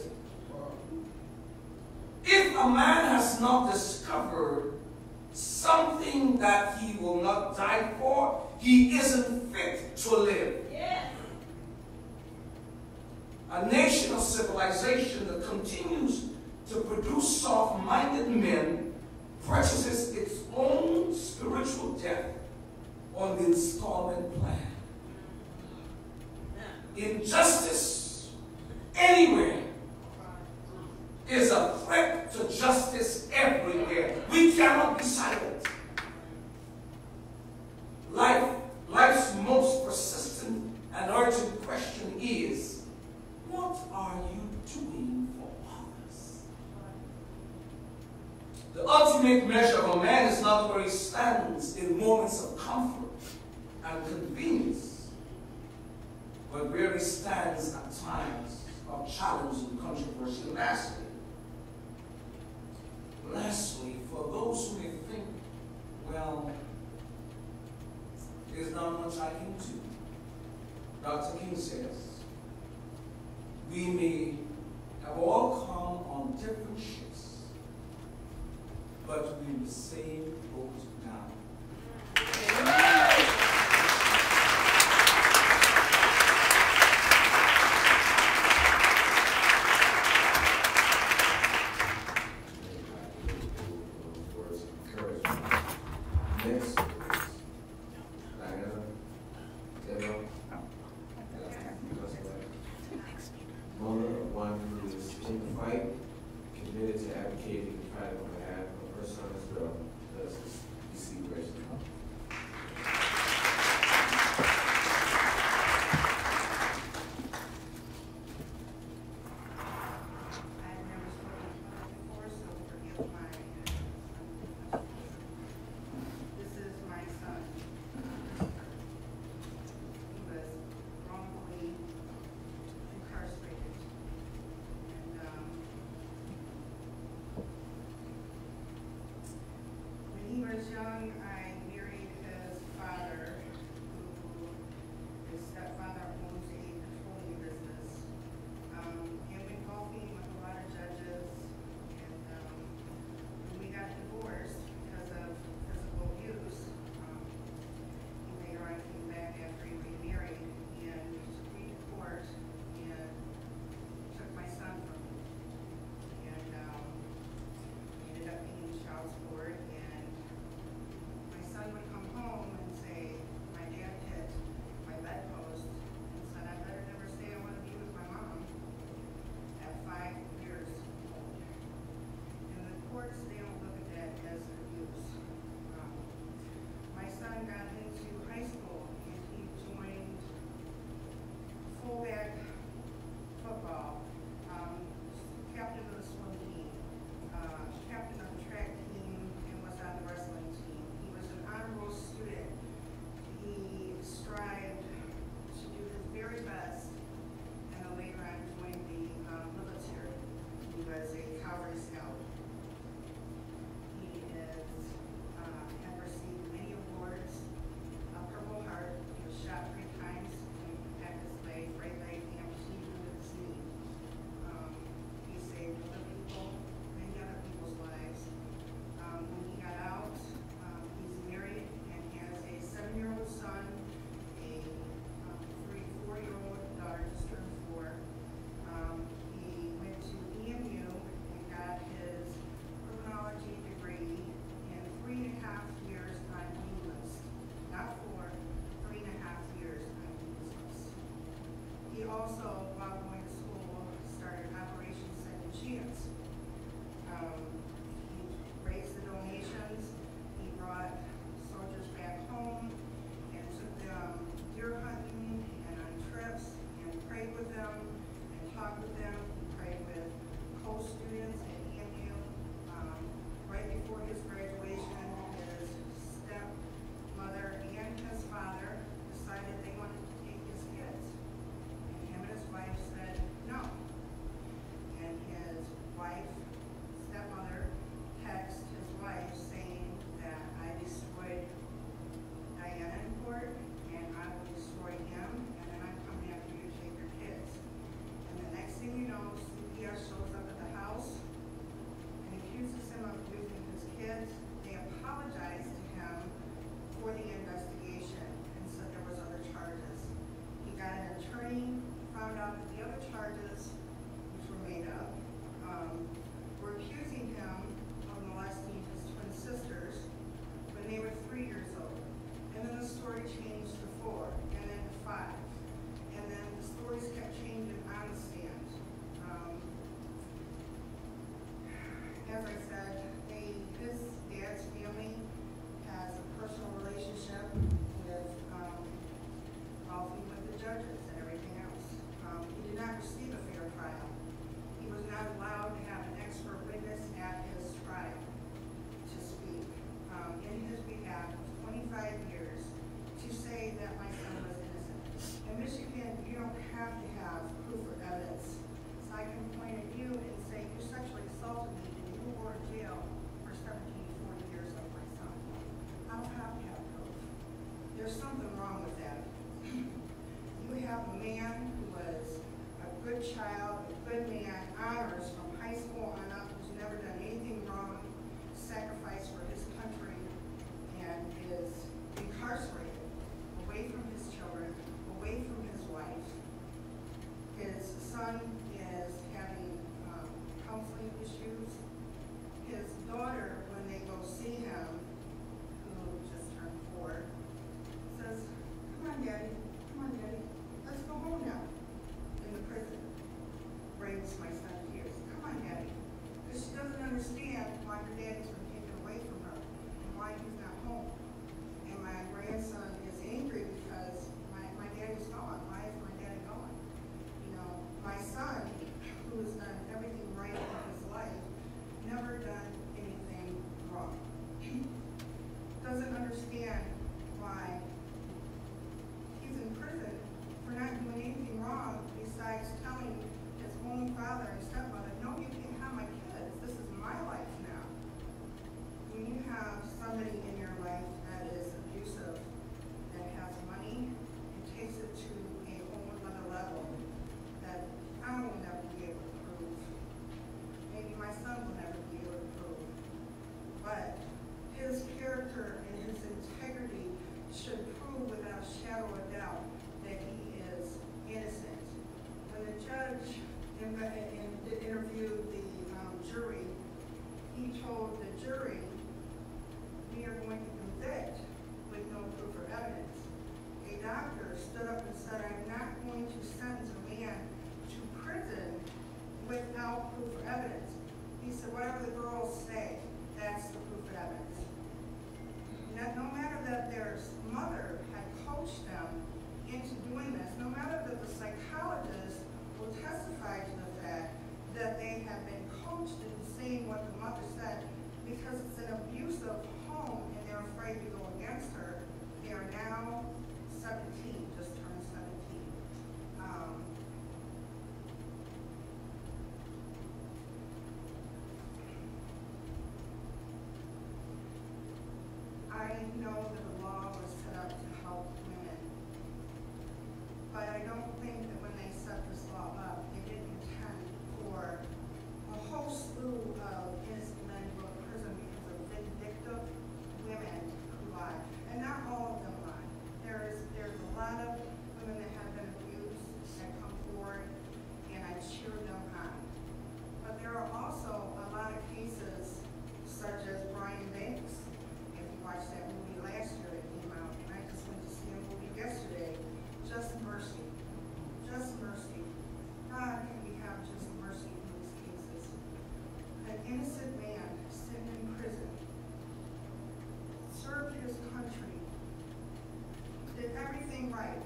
F: If a man has not discovered something that he will not die for, he isn't fit to live.
A: Yes.
F: A nation of civilization that continues to produce soft-minded men purchases its own spiritual death on the installment plan. Injustice anywhere is a threat to justice everywhere. We cannot be silent. Life's most persistent and urgent question is, what are you doing for others? The ultimate measure of a man is not where he stands in moments of comfort and convenience, but where he stands at times of challenge and controversy. Lastly, for those who may think, well, there's not much I can do, Dr. King says, we may have all come on different ships, but we're in the same boat now.
C: Next, Diana, Deborah, Mona, one who is in the fight, committed to advocating and fighting on behalf of her son as well. Does you see grace?
G: I've never spoken before, so forgive my. This is my son. He was wrongfully incarcerated. And when he was young, I married his father, who his stepfather owns a petroleum business. And been golfing with a lot of judges, and when we got divorced because of physical abuse, he later on came back after he remarried and took me to court and took my son from me. And ended up paying child support, and everything right.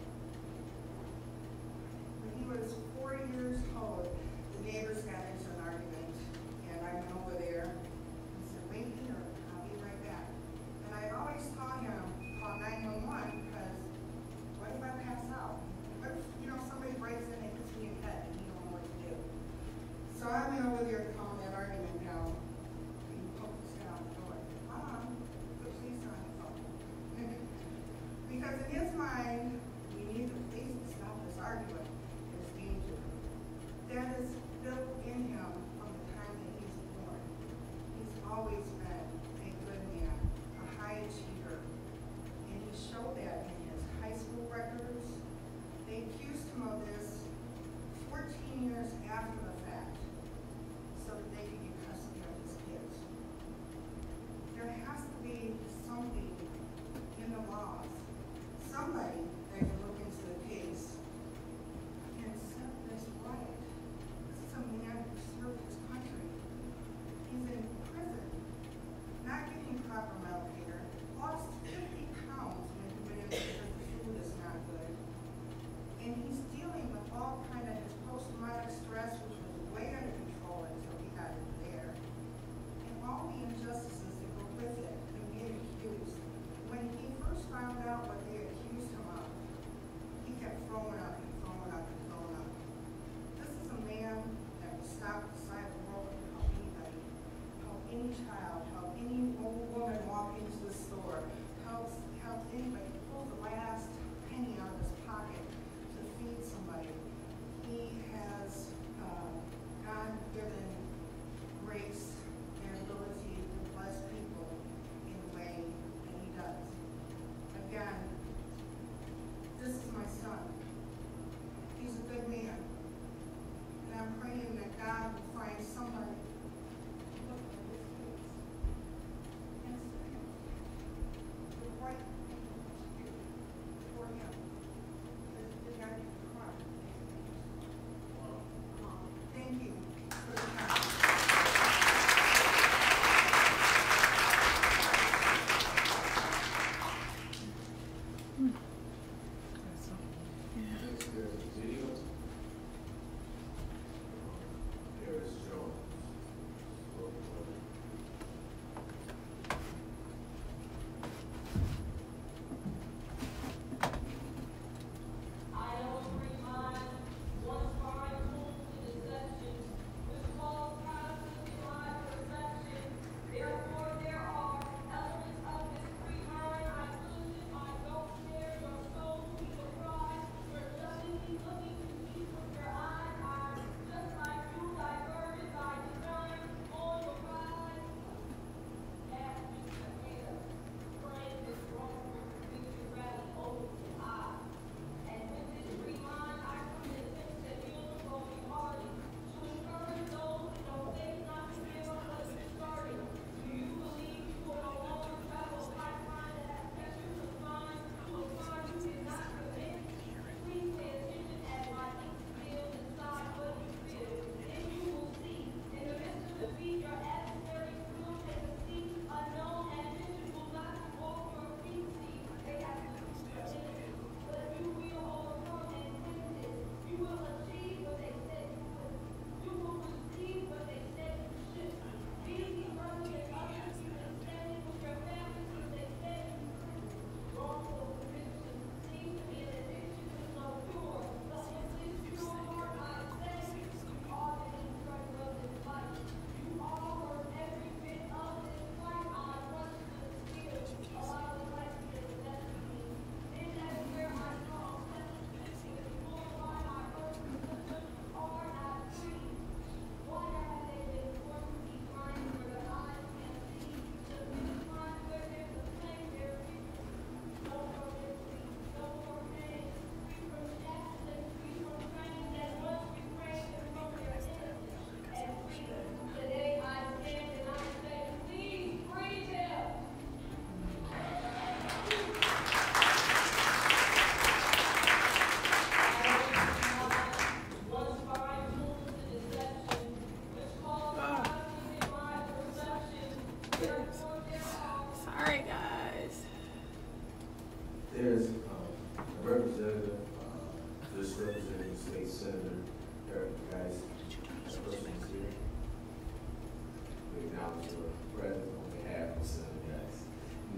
G: When he was 4 years old, the neighbors got into an argument, and I went over there and said, wait here, I'll be right back. And I always taught him, call 911, because what if I pass out? What if, somebody breaks in and hits me in the head and you don't know what to do? So I went over there to calm that argument down. He poked his head out the door. Mom, the police are on the phone. Because in his mind, we need the police to stop this argument. It's dangerous. That is built in him from the time that he's born. He's always been a good man, a high achiever. And he showed that in his high school records. They accused him of this 14 years after the fact so that they could get custody of his kids. There has to be something in the laws, some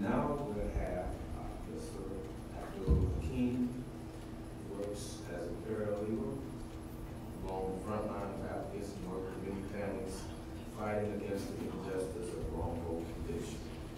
C: Now we're going to have Mr. Abdul Hakim, who works as a paralegal along the front line of advocates and work with many families fighting against the injustice of wrongful conviction.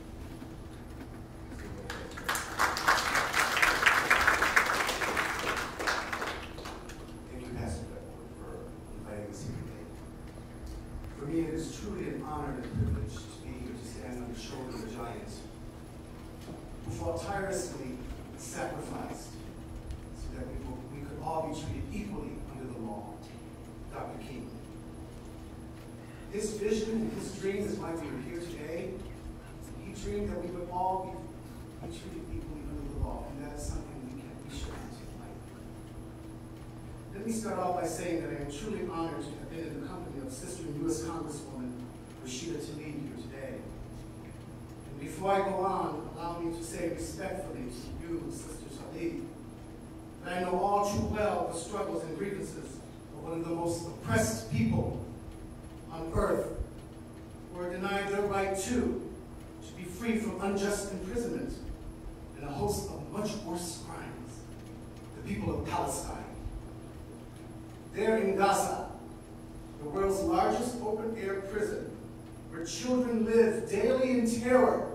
H: Thank you, Pastor Beckwood, for inviting us here today. For me, it is truly an honor and a privilege to be here to stand on the shoulders of giants who fought tirelessly and sacrificed so that we could all be treated equally under the law. Dr. King. His vision and his dream is why we are here today. He dreamed that we would all be treated equally under the law, and that is something we should not take lightly. Let me start off by saying that I am truly honored to have been in the company of Sister U.S. Congresswoman Rashida Tlaib here today. And before I go on, allow me to say respectfully to you, Sister Tlaib, that I know all too well the struggles and grievances of one of the most oppressed people on earth, who are denied their right to be free from unjust imprisonment and a host of much worse crimes, the people of Palestine. There in Gaza, the world's largest open-air prison, where children live daily in terror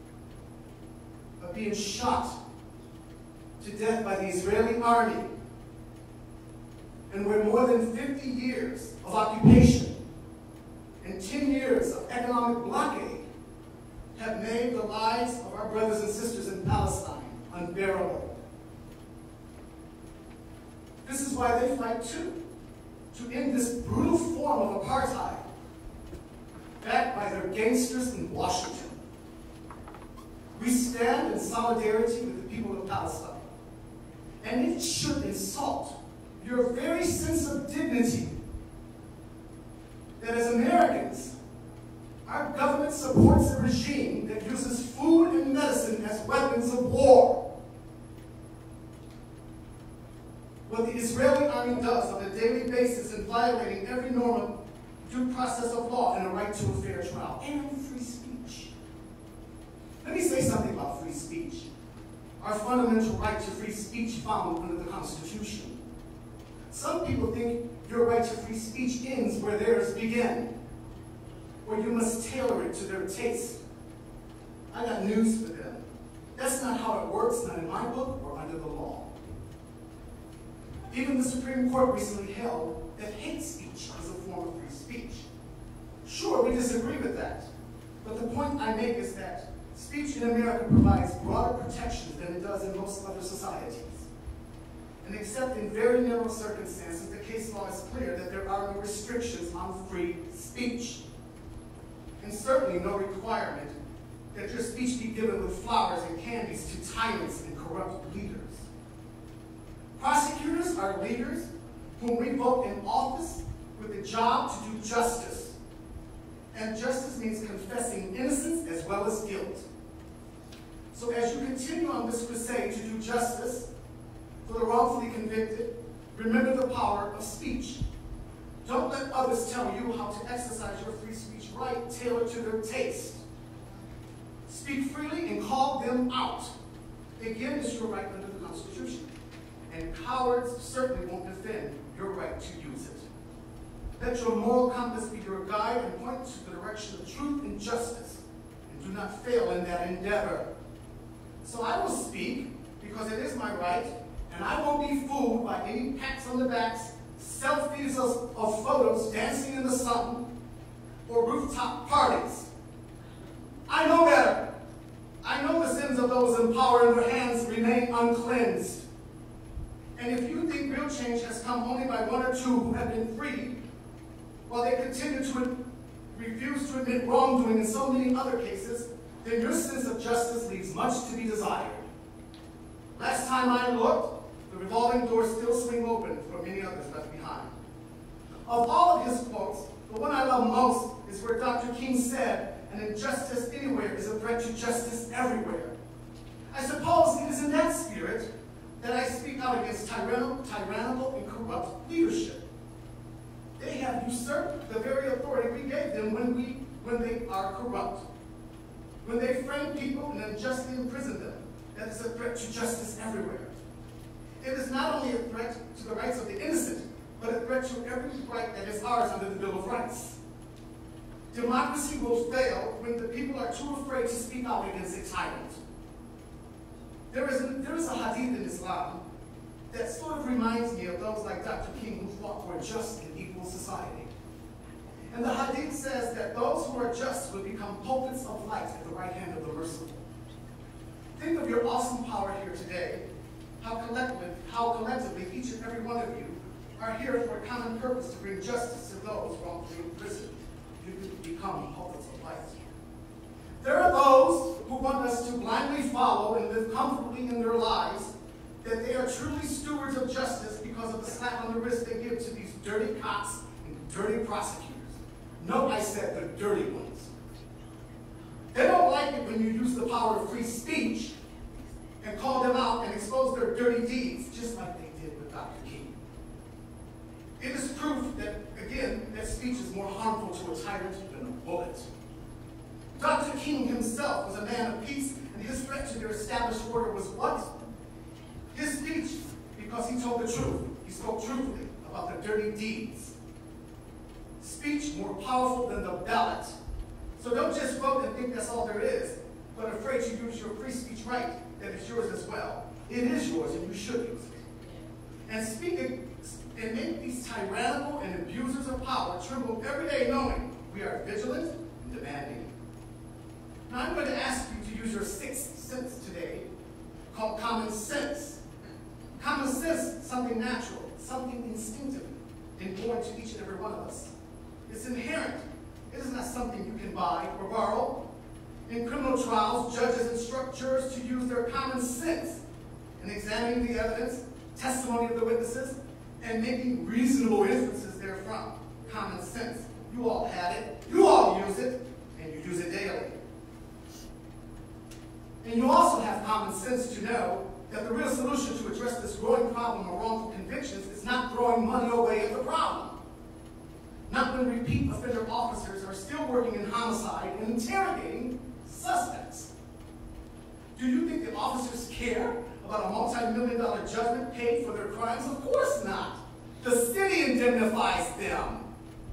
H: of being shot to death by the Israeli army, and where more than 50 years of occupation and 10 years of economic blockade have made the lives of our brothers and sisters in Palestine unbearable. This is why they fight too, to end this brutal form of apartheid, backed by their gangsters in Washington. We stand in solidarity with the people of Palestine, and it should insult your very sense of dignity that as Americans, our government supports a regime that uses food and medicine as weapons of war. What the Israeli army does on a daily basis in violating every norm of due process of law and a right to a fair trial and free speech. Let me say something about free speech. Our fundamental right to free speech found under the Constitution. Some people think your right to free speech ends where theirs begin, where you must tailor it to their taste. I got news for them. That's not how it works, not in my book or under the law. Even the Supreme Court recently held that hate speech is a form of free speech. Sure, we disagree with that, but the point I make is that speech in America provides broader protections than it does in most other societies. And except in very narrow circumstances, the case law is clear that there are no restrictions on free speech. And certainly no requirement that your speech be given with flowers and candies to tyrants and corrupt leaders. Prosecutors are leaders whom we vote in office with the job to do justice. And justice means confessing innocence as well as guilt. So as you continue on this crusade to do justice for the wrongfully convicted, remember the power of speech. Don't let others tell you how to exercise your free speech right tailored to their taste. Speak freely and call them out. Again, it's your right under the Constitution. And cowards certainly won't defend your right to use it. Let your moral compass be your guide and point to the direction of truth and justice. And do not fail in that endeavor. So I will speak because it is my right, and I won't be fooled by any pats on the backs, selfies of photos dancing in the sun, or rooftop parties. I know better. I know the sins of those in power and their hands remain uncleansed. And if you think real change has come only by one or two who have been freed, while they continue to refuse to admit wrongdoing in so many other cases, then your sense of justice leaves much to be desired. Last time I looked, the revolving doors still swing open for many others left behind. Of all of his quotes, the one I love most is where Dr. King said, "An injustice anywhere is a threat to justice everywhere." I suppose it is in that spirit that I speak out against tyrannical and corrupt leadership. They have usurped the very authority we gave them when they are corrupt. when they frame people and unjustly imprison them, that is a threat to justice everywhere. It is not only a threat to the rights of the innocent, but a threat to every right that is ours under the Bill of Rights. Democracy will fail when the people are too afraid to speak out against a tyrant. There is a hadith in Islam that sort of reminds me of those like Dr. King who fought for a just and equal society. And the hadith says that those who are just will become pulpits of light at the right hand of the merciful. Think of your awesome power here today, how collectively each and every one of you are here for a common purpose to bring justice to those wrongfully imprisoned. You could become pulpits of light. There are those who want us to blindly follow and live comfortably in their lives, that they are truly stewards of justice because of the slap on the wrist they give to these dirty cops and dirty prosecutors. No, I said the dirty ones. They don't like it when you use the power of free speech and call them out and expose their dirty deeds, just like they did with Dr. King. It is proof that, again, that speech is more harmful to a tyrant than a bullet. Dr. King himself was a man of peace, and his threat to their established order was what? His speech, because he told the truth. He spoke truthfully about their dirty deeds. Speech more powerful than the ballot. So don't just vote and think that's all there is, but afraid to use your free speech right, that is yours as well. It is yours, and you should use it. And speak it, and make these tyrannical and abusers of power tremble every day, knowing we are vigilant and demanding. Now I'm going to ask you to use your sixth sense today, called common sense. Common sense, something natural, something instinctive, inborn to each and every one of us. It's inherent. It is not something you can buy or borrow. In criminal trials, judges instruct jurors to use their common sense in examining the evidence, testimony of the witnesses, and making reasonable inferences therefrom. Common sense. You all have it, you all use it, and you use it daily. And you also have common sense to know that the real solution to address this growing problem of wrongful convictions is not throwing money away at the problem. Not when repeat offender officers are still working in homicide and interrogating suspects. Do you think that officers care about a multi-million-dollar judgment paid for their crimes? Of course not. The city indemnifies them.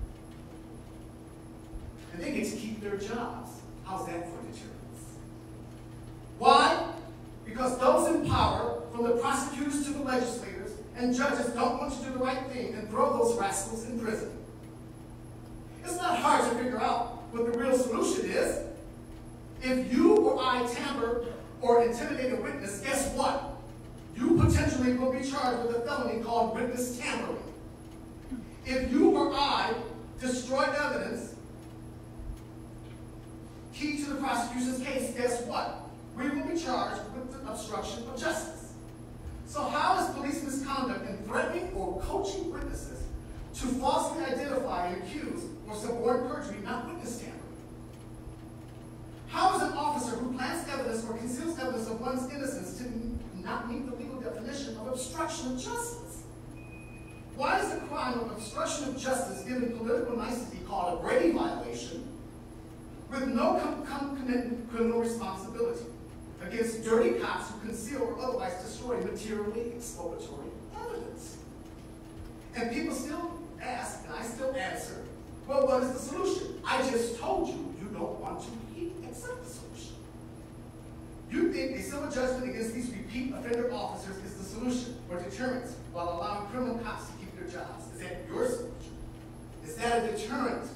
H: And they get to keep their jobs. How's that for deterrence? Why? Because those in power, from the prosecutors to the legislators and judges, don't want to do the right thing and throw those rascals in prison. It's not hard to figure out what the real solution is. If you or I tamper or intimidate a witness, guess what? You potentially will be charged with a felony called witness tampering. If you or I destroy evidence key to the prosecution's case, guess what? We will be charged with the obstruction of justice. So how is police misconduct in threatening or coaching witnesses to falsely identify and accuse or suborn perjury not witness tampering? How is an officer who plants evidence or conceals evidence of one's innocence to not meet the legal definition of obstruction of justice? Why is the crime of obstruction of justice given political nicety called a Brady violation with no concomitant criminal responsibility against dirty cops who conceal or otherwise destroy materially exculpatory evidence? And people still ask, and I still answer, well, what is the solution? I just told you, you don't want to accept the solution. You think a civil judgment against these repeat offender officers is the solution or deterrence while allowing criminal cops to keep their jobs. Is that your solution? Is that a deterrent?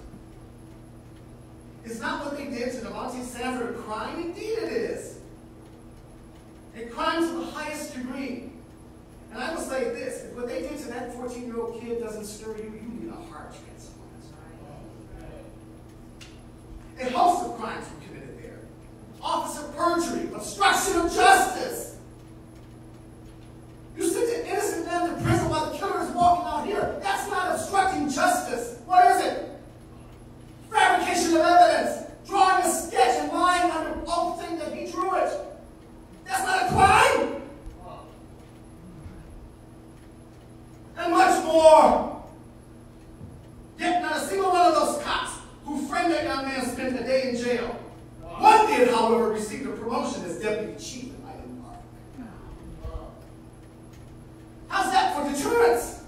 H: Is not what they did to Devontae Sanford a crime? Indeed it is. A crime to the highest degree. And I will say this, if what they did to that 14-year-old kid doesn't stir you, you need a heart transplant. A host of crimes were committed there. Officer perjury, obstruction of justice. You sent an innocent man to prison while the killer is walking out here. That's not obstructing justice. What is it? Fabrication of evidence. Drawing a sketch and lying under oath saying that he drew it. That's not a crime. And much more. Yet not a single one of those cops who framed that young man spent a day in jail. One did, however, chief in Island Park. How's that for deterrence?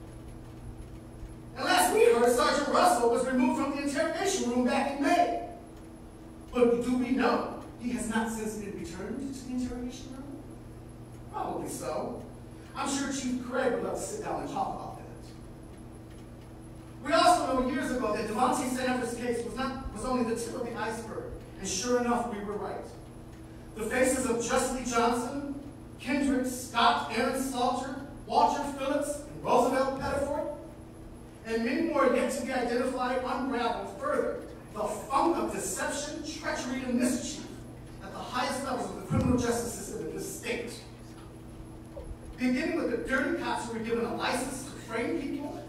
H: And last we heard, Sergeant Russell was removed from the interrogation room back in May. But do we know he has not since been returned to the interrogation room? Probably so. I'm sure Chief Craig would love to sit down and talk about that. We also know years ago that Devontae Sanders' case was only the tip of the iceberg, and sure enough, we were right. The faces of Justly Johnson, Kendrick, Scott, Aaron Salter, Walter Phillips, and Roosevelt Pettiford, and many more yet to be identified, unraveled further the funk of deception, treachery, and mischief at the highest levels of the criminal justice system in this state. Beginning with the dirty cops who were given a license to frame people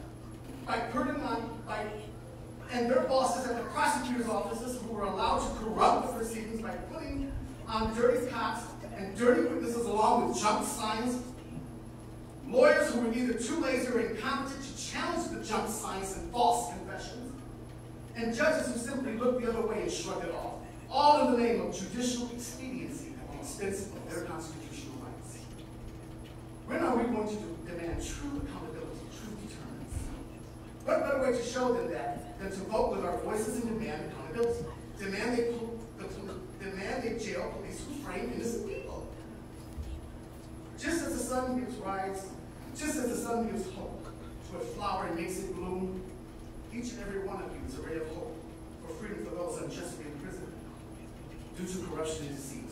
H: and their bosses at the prosecutor's offices who were allowed to corrupt the proceedings by putting on dirty cops and dirty witnesses along with junk signs, lawyers who were either too lazy or incompetent to challenge the junk signs and false confessions, and judges who simply looked the other way and shrugged it off, all in the name of judicial expediency at the expense of their constitutional rights. When are we going to demand true accountability, true deterrence? What better way to show them that than to vote with our voices and demand accountability? Demand they jail police who frame innocent people. Just as the sun gives rise, just as the sun gives hope to a flower and makes it bloom, each and every one of you is a ray of hope for freedom for those unjustly imprisoned due to corruption and deceit.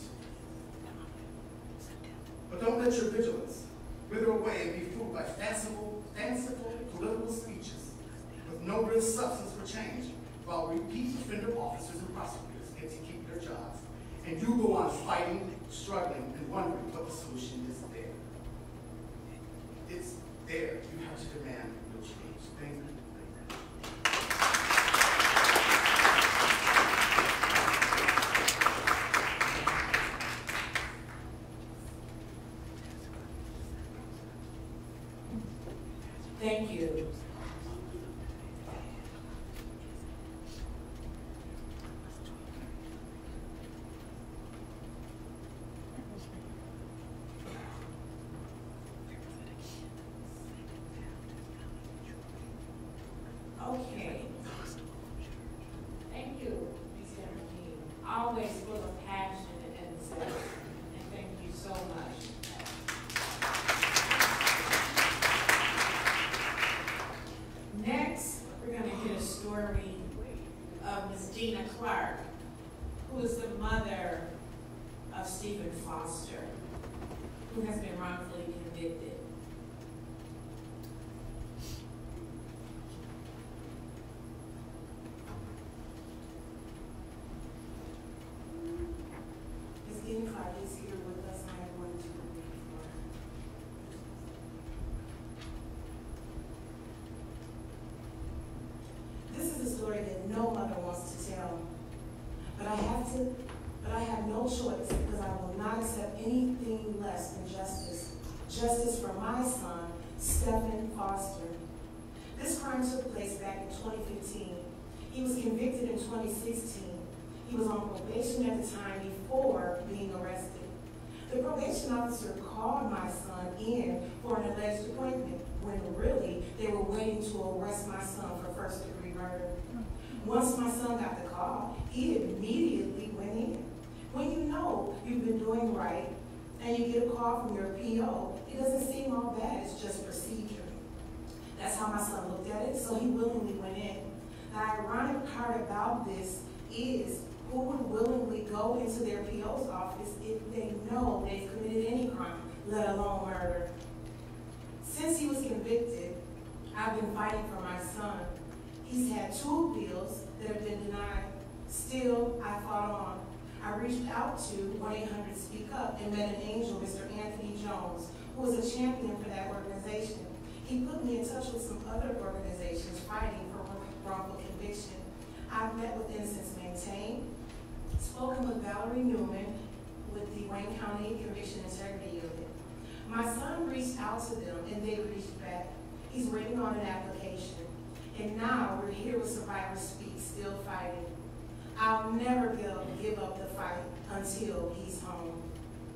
H: But don't let your vigilance wither away and be fooled by fanciful political speeches with no real substance for change, while repeat offender officers and prosecutors get to keep their jobs, and you go on fighting, struggling, and wondering what the solution is there. It's there. You have to demand real change. Thank you.
A: Thank you. Okay. Thank you, Ms. King. Always full of passion and zeal. And thank you so much. Next, we're going to hear a story of Ms. Dina Clark, who is the mother of Stephen Foster, who has been wrongfully convicted. Ms. Dina Clark is here with us, and I am going to read for her. This is a story that no mother wants to tell, but I have no choice because I will not accept anything less than justice. Justice for my son, Stephen Foster. This crime took place back in 2015. He was convicted in 2016. He was on probation at the time before being arrested. The probation officer called my son in for an alleged appointment when really they were waiting to arrest my son for first-degree murder. Once my son got the call, he immediately went in. When you know you've been doing right and you get a call from your PO, it doesn't seem all bad, it's just procedure. That's how my son looked at it, so he willingly went in. The ironic part about this is who would willingly go into their PO's office if they know they've committed any crime, let alone murder. Since he was convicted, I've been fighting for my son. He's had 2 appeals that have been denied. Still, I fought on. I reached out to 1-800-SPEAK-UP and met an angel, Mr. Anthony Jones, who was a champion for that organization. He put me in touch with some other organizations fighting for wrongful conviction. I've met with Innocence Maintained, spoken with Valerie Newman with the Wayne County Conviction Integrity Unit. My son reached out to them and they reached back. He's waiting on an application. And now we're here with Survivor Speak, still fighting. I'll never give up the fight until he's home.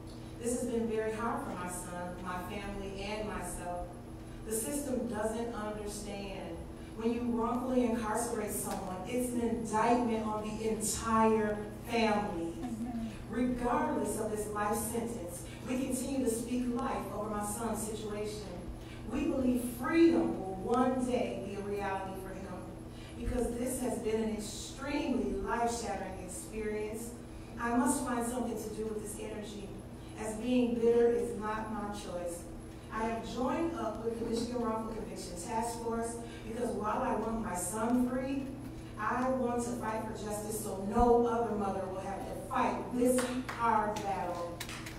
B: This has been very hard for my son, my family, and myself. The system doesn't understand. When you wrongfully incarcerate someone, it's an indictment on the entire family. Regardless of this life sentence, we continue to speak life over my son's situation. We believe freedom will one day be a reality for him, because this has been an extremely life-shattering experience. I must find something to do with this energy, as being bitter is not my choice. I have joined up with the Michigan Wrongful Conviction Task Force because while I want my son free, I want to fight for justice so no other mother will have to fight this hard battle.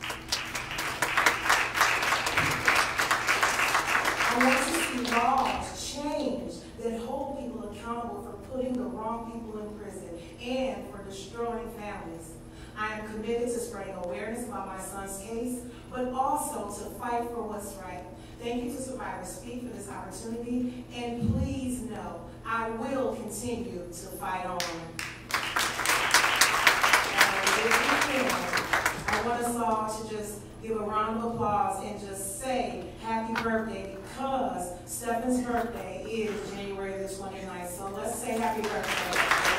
B: I want to see laws change that hold people accountable for putting the wrong people in prison and for destroying families. I am committed to spreading awareness about my son's case, but also to fight for what's right. Thank you to Survivor Speak for this opportunity, and please know I will continue to fight on. I want us all to just give a round of applause and just say happy birthday, because Stefan's birthday is January the 29th. So let's say happy birthday.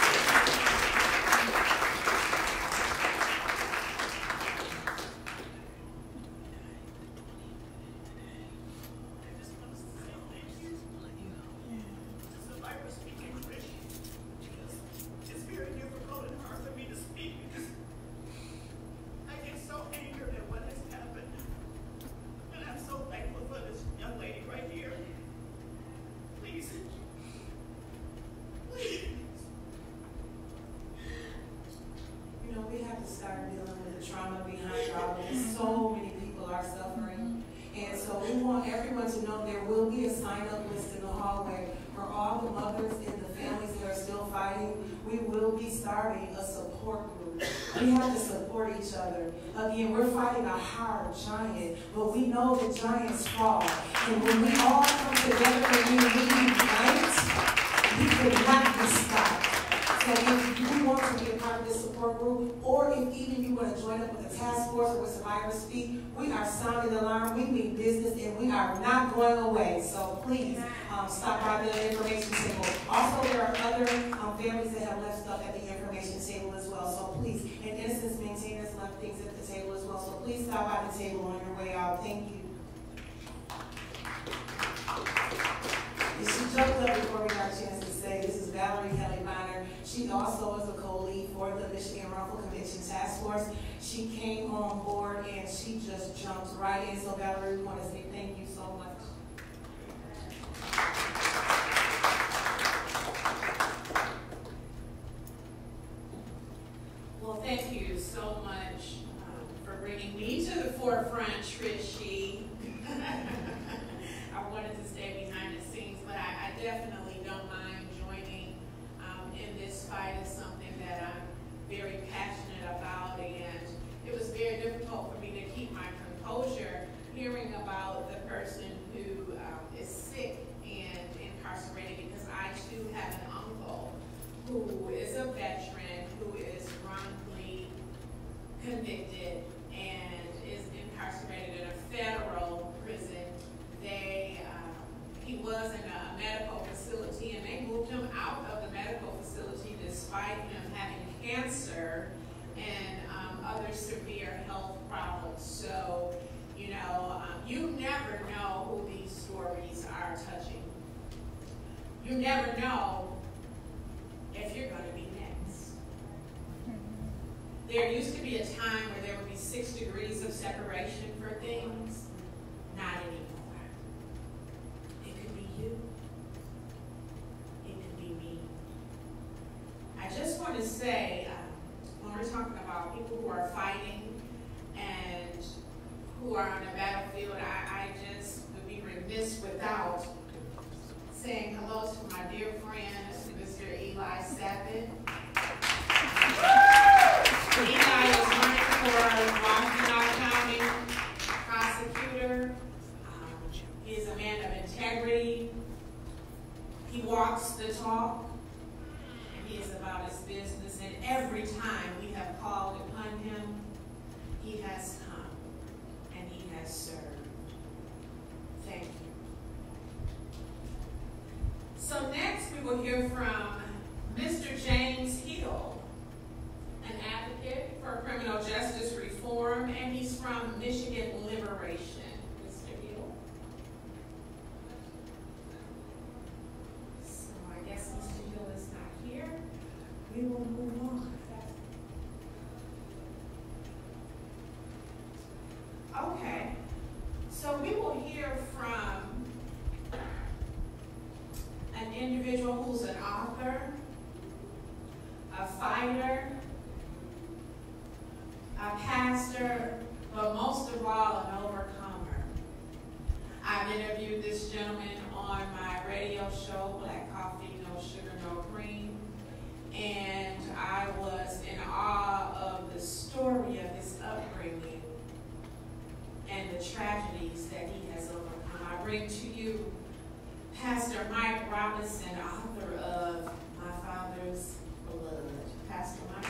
B: Start dealing with the trauma behind all of this. So many people are suffering. And so we want everyone to know there will be a sign-up list in the hallway for all the mothers and the families that are still fighting. We will be starting a support group. We have to support each other. Again, we're fighting a hard giant, but we know that giants fall. And when we all come together and we unite, we cannot be stopped. So if you want to be a part of this support group, or if even you want to join up with the task force or with Survivor Speak, we are sounding the alarm. We mean business, and we are not going away. So please stop by the information table. Also, there are other families that have left stuff at the information table as well. So please, and innocence maintainers left things at the table as well. So please stop by the table on your way out. Thank you. And she jumped up before we got a chance to say, this is Valerie Kelly Bonner. She also is a co-lead for the Michigan Wrongful Conviction Task Force. She came on board and she just jumped right in. So Valerie, we want to say thank you so much.
A: Well, thank you so much for bringing me to the forefront, Trishy. I wanted to stay behind the scenes, but I definitely don't mind joining in this fight. Is something that I'm very passionate about, and it was very difficult for me to keep my composure hearing about the person who is sick and incarcerated, because I too have an uncle who is a veteran who is wrongfully convicted and is incarcerated in a federal prison. He was in a medical facility, and they moved him out of the medical facility despite him having cancer and other severe health problems. So, you know, you never know who these stories are touching. You never know if you're going to be next. There used to be a time where there would be 6 degrees of separation for things. Not anymore. It could be you. It could be me. I just want to say, when we're talking about people who are fighting and who are on the battlefield, I just would be remiss without saying hello to my dear friend, Mr. Eli Sappin. Eli is running for Washington County prosecutor. He is a man of integrity. He walks the talk, and he is about his business. And every time we have called upon him, he has come. He's from Michigan Liberation. Mr. Hill. So I guess Mr. Hill is not here. We will move on. Okay. So we will hear from an individual who's an author, a fighter, a pastor, but most of all, an overcomer. I've interviewed this gentleman on my radio show, Black Coffee, No Sugar, No Cream, and I was in awe of the story of his upbringing and the tragedies that he has overcome. I bring to you Pastor Mike Robinson, author of My Father's Blood. Pastor Mike.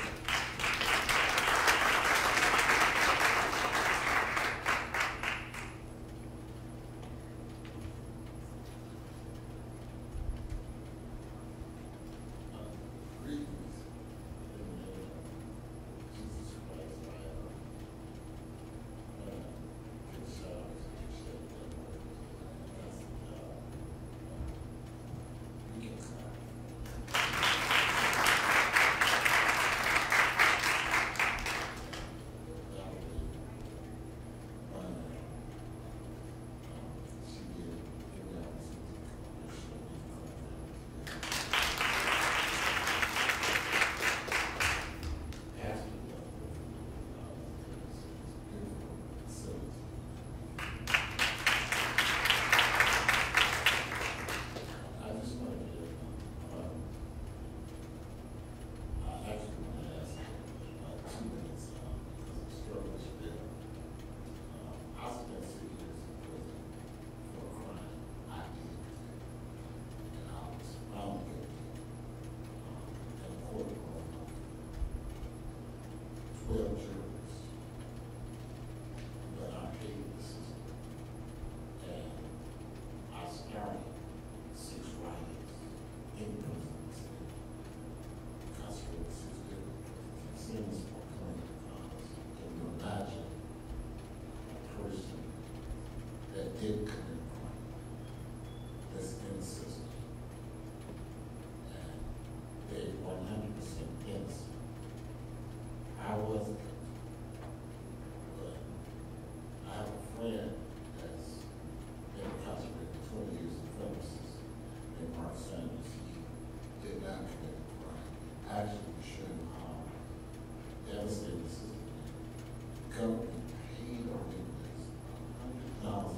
I: Did commit a crime that's in the system, and they're 100% innocent. I wasn't, but I have a friend that's been incarcerated 20 years in federal system, named Mark Sanders. He did not commit a crime. Actually, showed him how devastating the system is. The government paid our inmates $100,000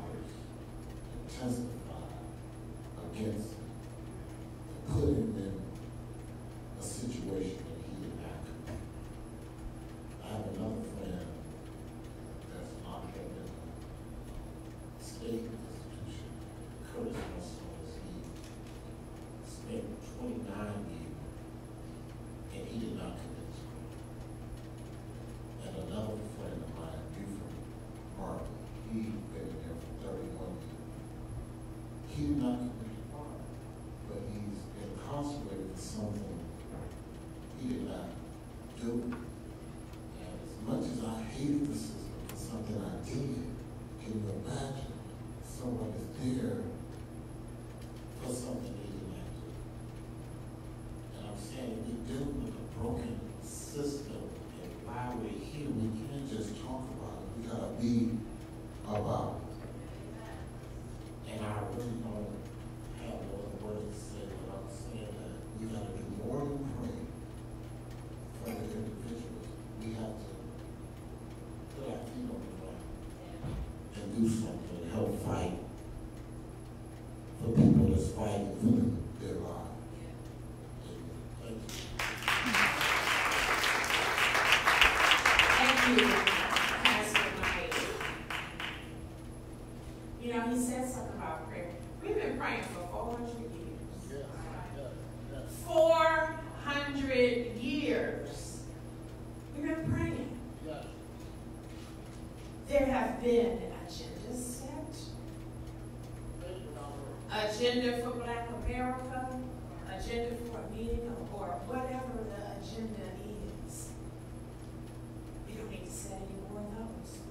I: testify against him and put him in a situation that he did not commit. I have another friend that's locked up in a state institution, Curtis Russell. He spent 29 years and he did not commit this crime. And another friend of mine, Buford Martin, he's been there for 31 years. He did not commit a crime, but he's incarcerated for something he did not do. And as much as I hated the system for something I did, can you imagine someone is there for something they did not do? And I'm saying we deal with a broken system, and while we're here, we can't just talk about it. We gotta be about it. And I really don't have no other words to say, but I'm saying that we got to do more than pray for the individuals. We have to put our feet on the ground and do something to help fight for people that's fighting for their lives. Thank you.
A: Thank you, Pastor Mike. You know, he said something about prayer. We've been praying for 400 years. 400 years. We've been praying. There have been agendas set. Agenda for Black America, agenda for a meeting, or whatever the agenda is. We don't need to set any more of those.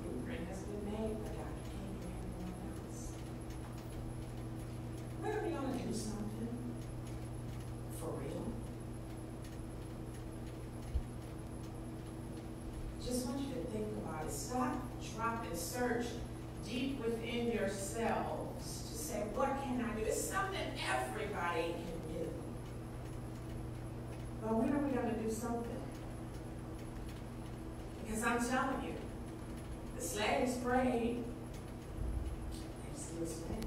A: to search deep within yourselves to say, what can I do? It's something everybody can do. But when are we going to do something? Because I'm telling you, the slaves prayed, they're still slaves.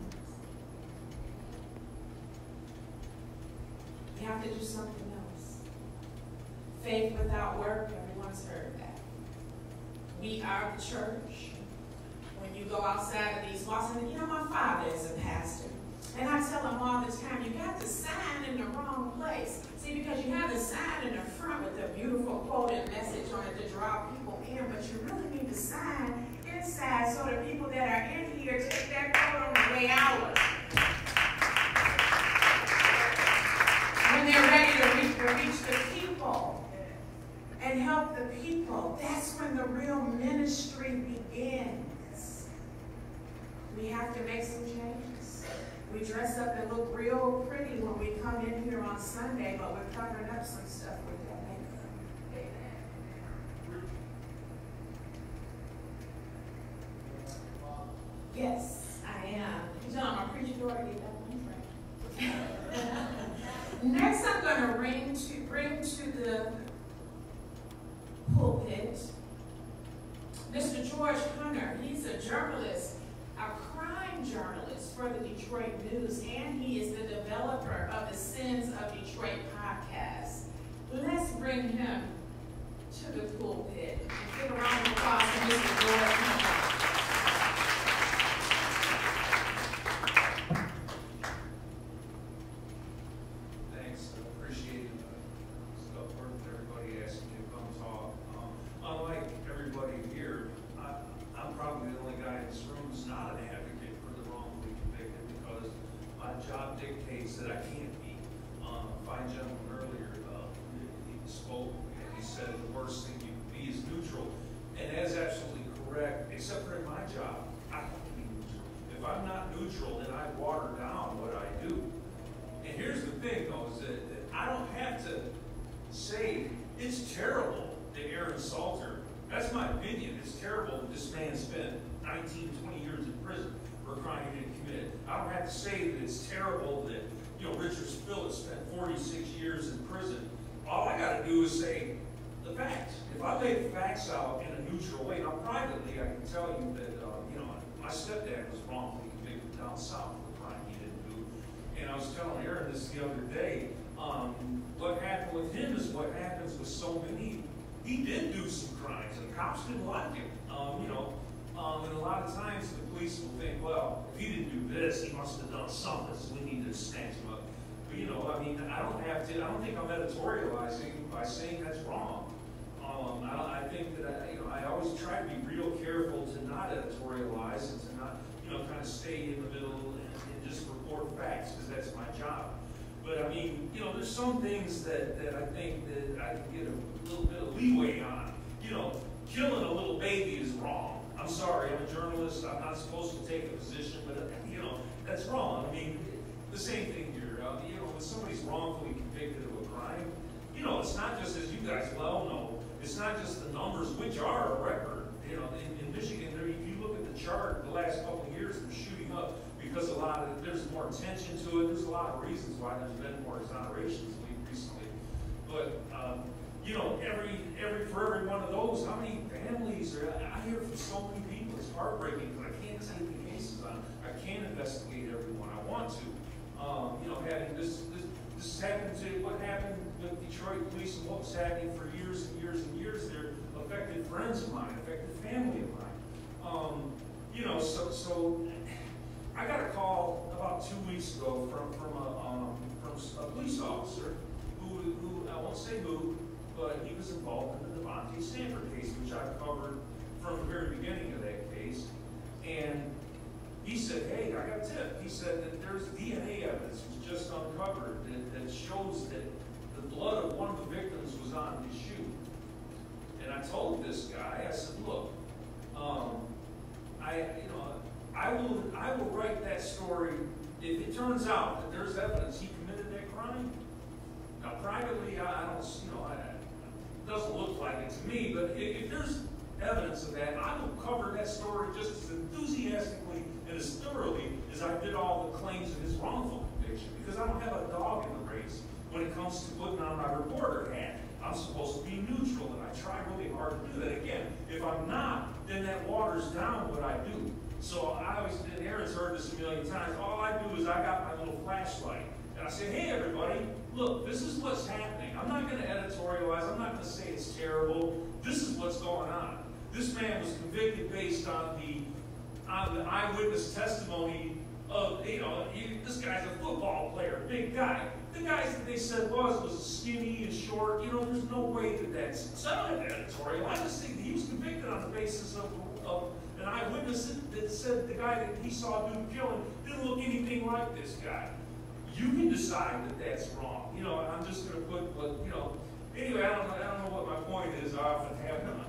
A: We have to do something else. Faith without work, everyone's heard that. We are the church. When you go outside of these walls, and you know, my father is a pastor. And I tell him all the time, you got the sign in the wrong place. See, because you have the sign in the front with the beautiful quote and message on it to draw people in, but you really need the sign inside so the people that are in here take that quote on the way out. When they're ready to reach the people and help the people, that's when the real ministry begins. We have to make some changes. We dress up and look real pretty when we come in here on Sunday, but we're covering up some stuff with that makeup. Yes, I am. John, my preacher daughter did that one. Next, I'm going to bring to the pulpit Mr. George Hunter. He's a journalist, a crime journalist for the Detroit News, and he is the developer of the Sins of Detroit podcast. Let's bring him to the pulpit and give a round of applause to Mr. George Hunter.
J: Thanks. I appreciate the support that everybody asked me to come talk. Unlike everybody here, I'm probably the only guy in this room who's not an advocate for the wrongfully convicted because my job dictates that I can't be. Fine gentleman earlier, he spoke and he said the worst thing you can be is neutral. And that's absolutely correct, except for in my job, I have to be neutral. If I'm not neutral, then I water down what I do. And here's the thing, though, is that I don't have to say it's terrible that Aaron Salter, that's my opinion, it's terrible that this man spent 19, 20 years in prison for a crime he didn't commit. I don't have to say that it's terrible that, Richard Phillips spent 46 years in prison. All I got to do is say the facts. If I lay the facts out in a neutral way, now privately I can tell you that, my stepdad was wrongfully convicted down south for a crime he didn't do. And I was telling Aaron this the other day, what happened with him is what happens with so many. He did do some crimes, and the cops didn't like him. And a lot of times the police will think, well, if he didn't do this, he must have done something, so we need to snatch him up. But I don't think I'm editorializing by saying that's wrong. I think that I always try to be real careful to not editorialize and to not, kind of stay in the middle and just report facts, because that's my job. But there's some things that I think that I can get a little bit of leeway on. Killing a little baby is wrong. I'm sorry, I'm a journalist. I'm not supposed to take a position, but that's wrong. The same thing here. When somebody's wrongfully convicted of a crime, it's not just, as you guys well know, it's not just the numbers, which are a record. In Michigan, if you look at the chart, the last couple of years they're shooting up because there's more attention to it. There's a lot of reasons why there's been more exonerations recently. But for every one of those, how many families are? I hear from so many people. It's heartbreaking because I can't take the cases on. I can't investigate everyone I want to. Having this happened to what happened with Detroit police and what was happening for years and years and years. They're affected friends of mine, affected family of mine. So I got a call about 2 weeks ago from a police officer who I won't say who, but he was involved in the Devontae Stanford case, which I've covered from the very beginning of that case. And he said, hey, I got a tip. He said that there's DNA evidence was just uncovered that shows that the blood of one of the victims was on his shoe. And I told this guy, I said, look, I will write that story if it turns out that there's evidence he committed that crime. Now, privately, I don't, it doesn't look like it to me, but if there's evidence of that, I will cover that story just hard to do that. Again, if I'm not, then that waters down what I do. So I always, and Aaron's heard this a million times, all I do is I got my little flashlight. And I say, hey everybody, look, this is what's happening. I'm not going to editorialize. I'm not going to say it's terrible. This is what's going on. This man was convicted based on the eyewitness testimony of, this guy's a football player, big guy. The guys that they said was skinny and short. There's no way that's. So I don't have editorial. I just think he was convicted on the basis of an eyewitness that said the guy that he saw do the killing didn't look anything like this guy. You can decide that that's wrong. I'm just going to put, anyway, I don't know what my point is. I often have none.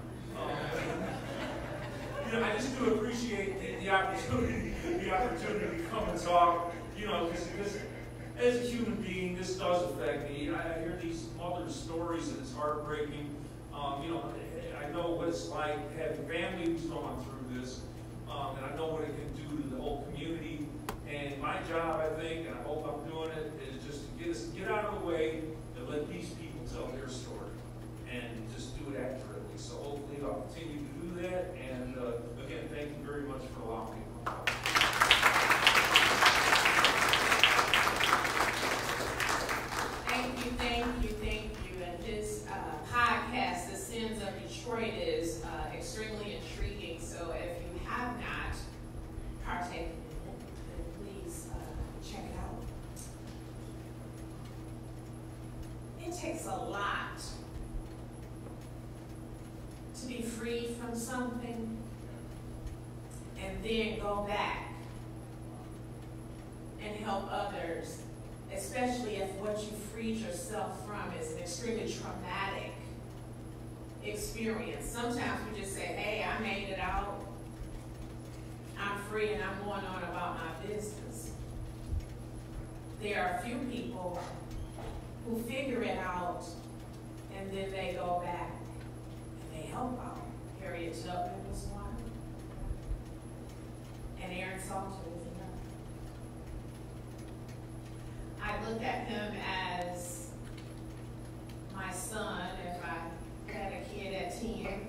J: I just do appreciate the opportunity to come and talk, because as a human being, this does affect me. I hear these mother's stories and it's heartbreaking. I know what it's like having family who's gone through this, and I know what it can do to the whole community. And my job, I think, and I hope I'm doing it, is just to get out of the way and let these people tell their story and just do it accurately. So hopefully I'll continue to do that. And again, thank you very much for allowing me to come.
A: Thank you. And this podcast, The Sins of Detroit, is extremely intriguing. So if you have not partaken in it, then please check it out. It takes a lot to be freed from something and then go back and help others, especially if what you freed yourself from is an extremely traumatic experience. Sometimes we just say, hey, I made it out, I'm free, and I'm going on about my business. There are a few people who figure it out and then they go back and they help out. Harriet Tubman was one, and Aaron Salter was another. I look at him as my son if I had a kid at 10.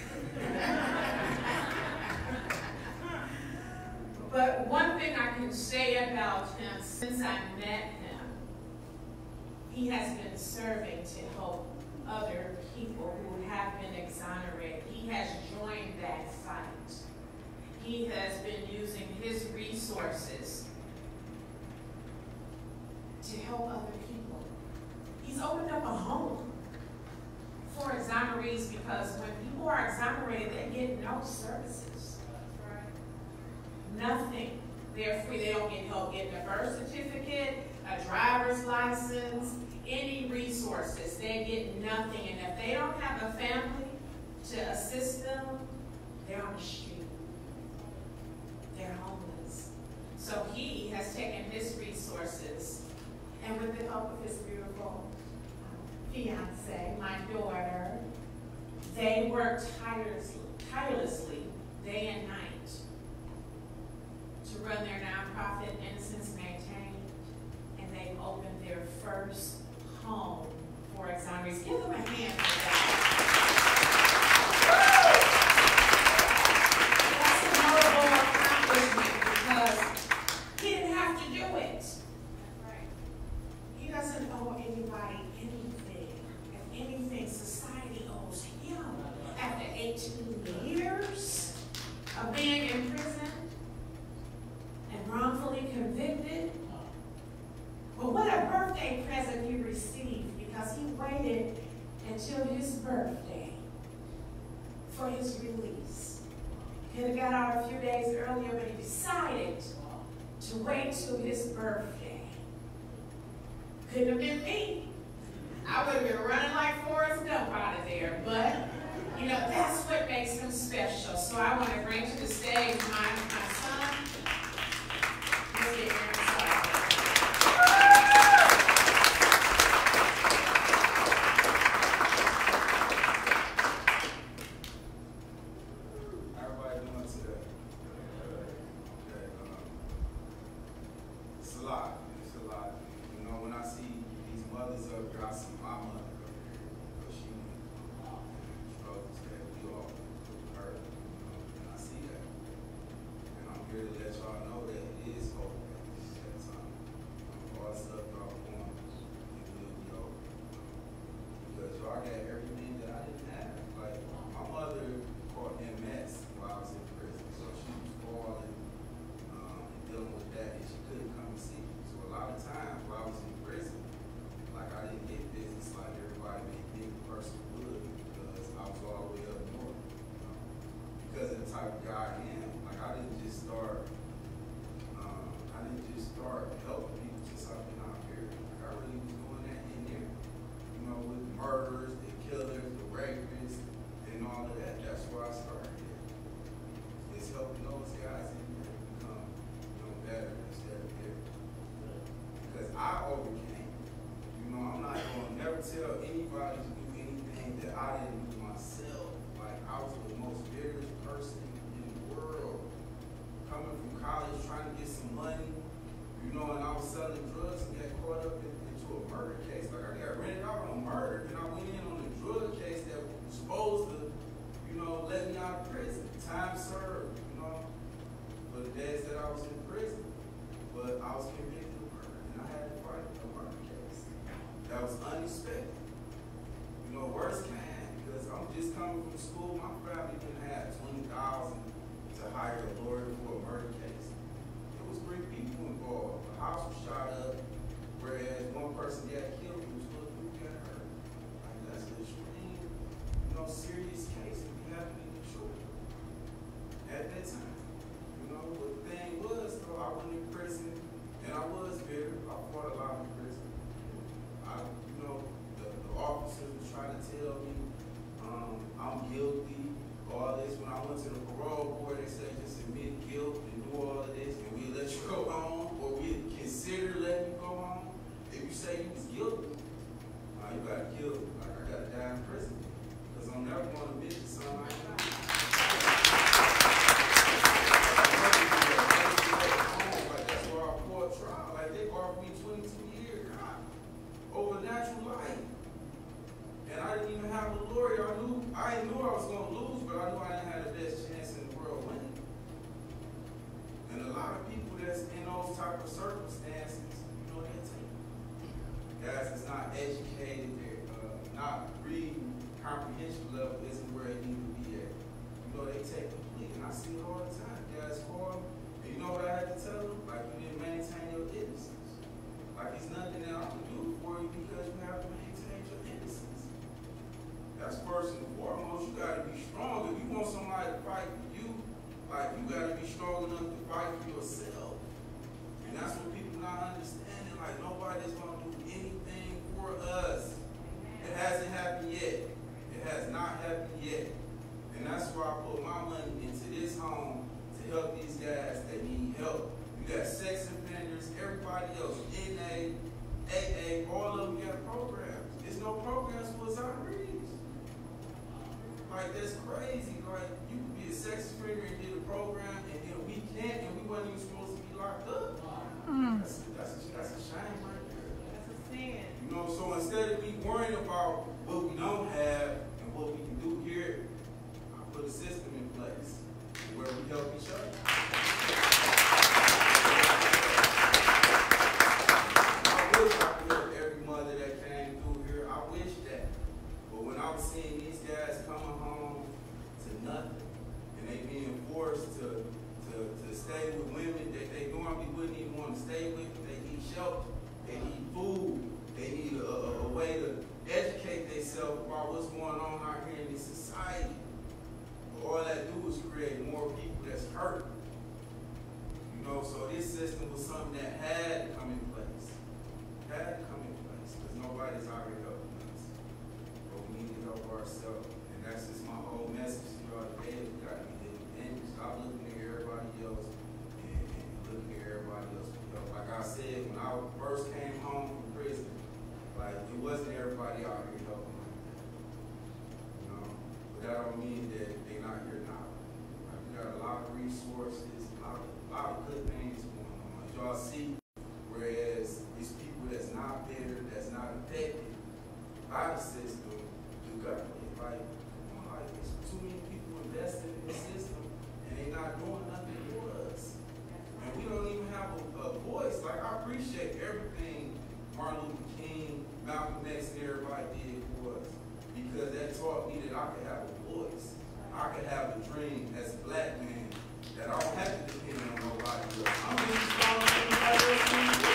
A: But one thing I can say about him, since I met him, he has been serving to help other people who have been exonerated. He has joined that fight. He has been using his resources to help other people. He's opened up a home for exonerees, because when people are exonerated, they get no services. Nothing. They're free. They don't get help getting a birth certificate, a driver's license, any resources. They get nothing. And if they don't have a family to assist them, they're on the street. They're homeless. So he has taken his resources, and with the help of his beautiful fiance, my daughter, they work tirelessly day and night to run their nonprofit, Innocence Maintained, and they've opened their first home for exonerees. Give them a hand for that. That's a notable accomplishment, because he didn't have to do it. He doesn't owe anybody anything. If anything, society owes him. After 18 years of being in prison and wrongfully convicted, but what a birthday present he received, because he waited until his birthday for his release. He could have got out a few days earlier, but he decided to wait till his birthday. Couldn't have been me. I would have been running like Forrest Gump out of there, but that's what makes him special. So I want to bring to the stage my son, Mr. Aaron Salter.
K: How everybody doing today? Okay, it's a lot. It's a lot. When I see these mothers up here, I see my mother up here, but she struggled to y'all know that it is hope at that time. All the stuff y'all going, it will be over. Because y'all got everything that I didn't have. Like, my mother caught MS while I was in prison, so she was falling and dealing with that, and she couldn't come and see me. So a lot of times while I was in prison, like I didn't get business like everybody may think a person would, because I was all the way up north. Because of the type of guy I am, like I didn't just start helping people since I've been out here. Like I really was doing that in there, you know, with the murderers, the killers, the rapists, and all of that. That's where I started. It's helping those guys in there become, you know, better instead of here. Because I overcame. You know, I'm not going to never tell anybody to do anything that I didn't do myself. Like, I was the most vigorous person in the world. Coming from college, trying to get some money, you know, and I was selling drugs and got caught up into a murder case. Like, I got rented out on murder, and I went in on a drug case that was supposed to, you know, let me out of prison. Time served, you know, for the days that I was in prison. But I was convicted of murder, and I had to fight a murder case. That was unexpected. You know, worse came, because I'm just coming from school. My family didn't have $20,000 to hire a lawyer for a murder case. It was 3 people involved. The house was shot up, whereas one person got killed, who was supposed to get hurt. Like, that's an extreme, you know, serious case that we have in Detroit at that time. You know, but the thing was, though, I went in prison, and I was bitter. I fought a lot in prison. You know, the officers were trying to tell me I'm guilty, all this. When I went to the parole board, they said just admit guilt and do all of this, and we'll let you go home, or we'll consider letting you go home. If you say you was guilty, you gotta kill me. Like, I gotta die in prison, because I'm never going to admit to something like that. Like, that's why I fought trial. Like, they offered me 22 years over natural life. And I didn't even have a lawyer. I knew I was going to lose, but I knew I didn't have the best chance in the world winning. And a lot of people that's in those type of circumstances, you know, they take guys that's not educated, they're not reading comprehension level isn't where they need to be at. You know, they take a plea, and I see it all the time. Guys call them, and you know what I had to tell them? Like, you didn't maintain your innocence. Like, it's nothing that I can do for you because you have to maintain your innocence. That's first and foremost. You got to be strong. If you want somebody to fight for you, like, you got to be strong enough to fight for yourself. And that's what people not understanding. Like, nobody's going to do anything for us. It hasn't happened yet. It has not happened yet. And that's why I put my money into this home to help these guys that need help. You got sex offenders, everybody else, NA, AA, all of them got programs. There's no programs for exonorees. Like, that's crazy. Like, you could be a sex offender and get a program, and then we can't, and we wasn't even supposed to be locked up. That's a shame right there.
A: That's a sin.
K: You know, so instead of me worrying about what we don't have and what we can do here, I put a system in place where we help each other. I wish I could help every mother that came through here. I wish that. But when I was seeing these guys coming home to nothing, and they being forced to stay with women that they normally wouldn't even want to stay with, they need shelter, they need food, they need a way to educate themselves about what's going on out here in this society. But all that do is create more people that's hurt. You know, so this system was something that had to come in place. Had to come in place, because nobody's out here helping us. But we need to help ourselves. And that's just my whole message to y'all today. We got to be independent. Stop looking at everybody else and looking at everybody else for help. Like I said, when I first came home from prison, like, it wasn't everybody out here helping like that. You know? But that don't mean that they're not here now. Like, we got a lot of resources, a lot of good things going on. As y'all see, whereas these people that's not bitter, that's not affected by the system, do government. Like, there's too many people invested in the system, and they're not doing nothing for us. And could have a dream as a black man that I don't have to depend on nobody else. I'm being strong for anybody else can do.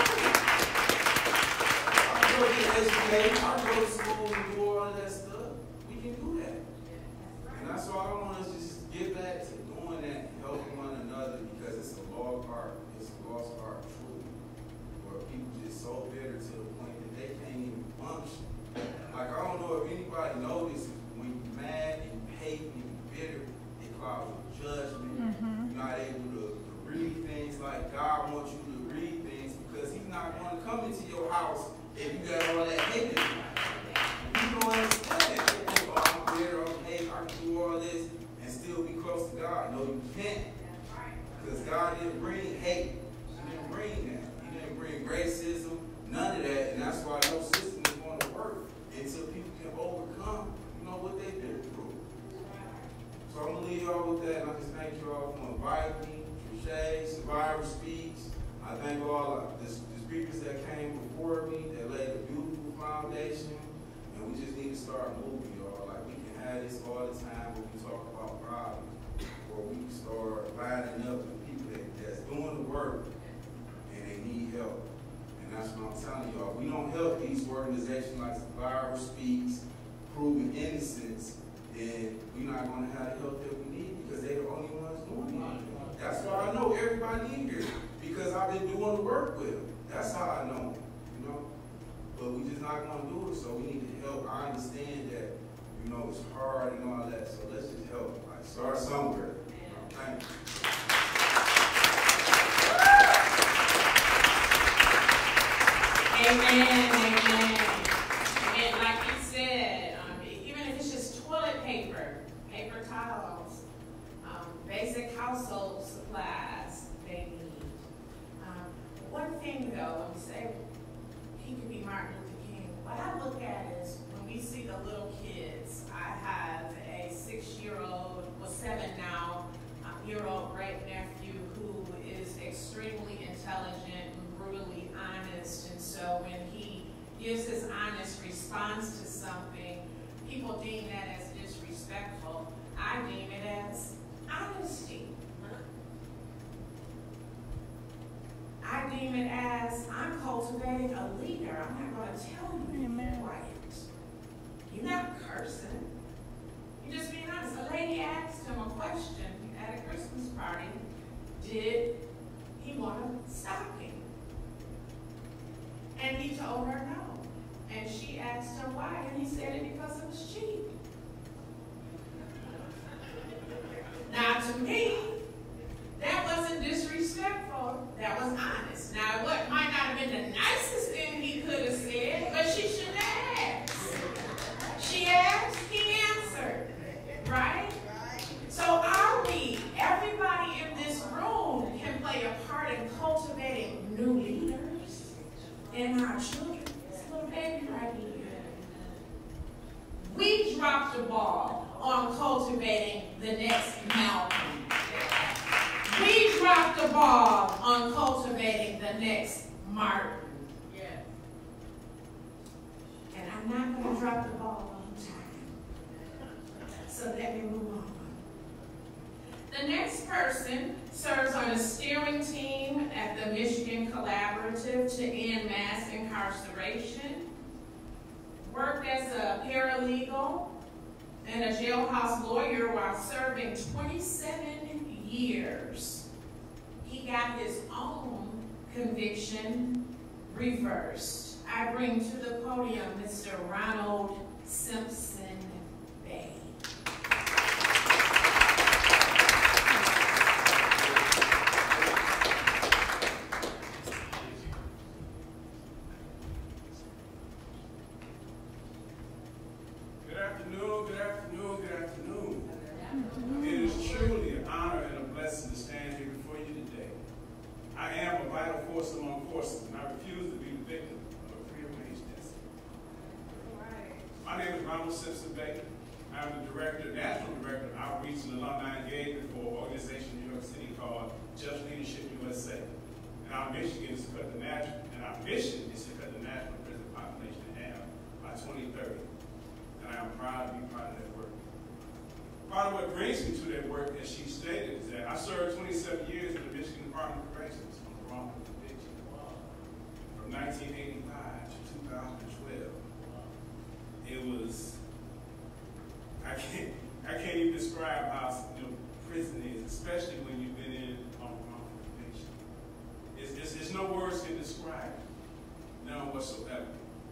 K: I go get educated, I go to school and do all of that stuff. We can do that. And that's why I want us to just get back to doing that and helping one another, because it's a lost art. It's a lost art, truly. Where people just so bitter to the point that they can't even function. Like, I don't know if anybody noticed, when you're mad and you hate and you're bitter, it clouds your judgment. You're not able to read things like God wants you to read things, because He's not going to come into your house if you got all that hate in you. You don't understand it. You think, oh, I'm bitter, I'm hate, I can do all this and still be close to God. No, you can't. Because God didn't bring hate. He didn't bring that. He didn't bring racism, none of that. And that's why no system is going to work until people can overcome, what they've been through. So I'm going to leave y'all with that. And I just thank y'all for inviting me. Trichet, Survivor Speaks. I thank all the speakers that came before me that laid a beautiful foundation. And we just need to start moving, y'all. Like, we can have this all the time when we talk about problems. Or we can start lining up with people that's doing the work and they need help. And that's what I'm telling y'all. We don't help these organizations like Survivor Speaks, Proving Innocence, then we're not going to have the help that we need, because they're the only ones doing it. That's why I know everybody in here, because I've been doing the work with them. That's how I know, But we just not going to do it, so we need to help. I understand that, it's hard and all that, so let's just help. Like, start somewhere. Thank you.
A: Amen, amen. And like you said, even if it's just toilet paper, paper towels, basic household supplies they need. One thing though, when we say he could be Martin Luther King, what I look at is when we see the little kids. I have a 6-year-old, well 7 now, year-old great nephew who is extremely intelligent and brutally honest. And so when he gives his honest response to something, people deem that as disrespectful. I deem it as honesty. I deem it as I'm cultivating a leader. I'm not going to tell you to be quiet. You're not cursing. You're just being honest. A lady asked him a question at a Christmas party. Did he want a stocking? And he told her no. And she asked him why, and he said it because it was cheap. Now, to me, that wasn't disrespectful. That was honest. Now, what might not have been the nicest thing he could have said, but she should have asked. She asked, he answered. Right? So are we, everybody in this room can play a part in cultivating new leaders in our children. This little baby right here. We dropped the ball on cultivating the next Malcolm. We dropped the ball on cultivating the next Martin. Yeah. And I'm not going to drop the ball on time. So let me move on. The next person serves on a steering team at the Michigan Collaborative to End Mass Incarceration. Worked as a paralegal and a jailhouse lawyer while serving 27 years. He got his own conviction reversed. I bring to the podium Mr. Ronald Simpson Bay.
L: Good afternoon, good afternoon, good afternoon. It is truly an honor and a blessing to stand here before you today. I am a vital force among forces, and I refuse to be the victim of a prearranged destiny. My name is Ronald Simpson Bay. I'm the National Director of Outreach and Alumni Engagement for an organization in New York City called Just Leadership USA. And our mission is to cut the national prison population in half by 2030. And I am proud to be part of that work. part of what brings me to that work, as she stated, is that I served 27 years in the Michigan Department of Corrections on the wrongful conviction. From 1985 to 2012. It was, I can't even describe how prison is, especially when you've been in on wrongful conviction. It's no words can describe it, none whatsoever.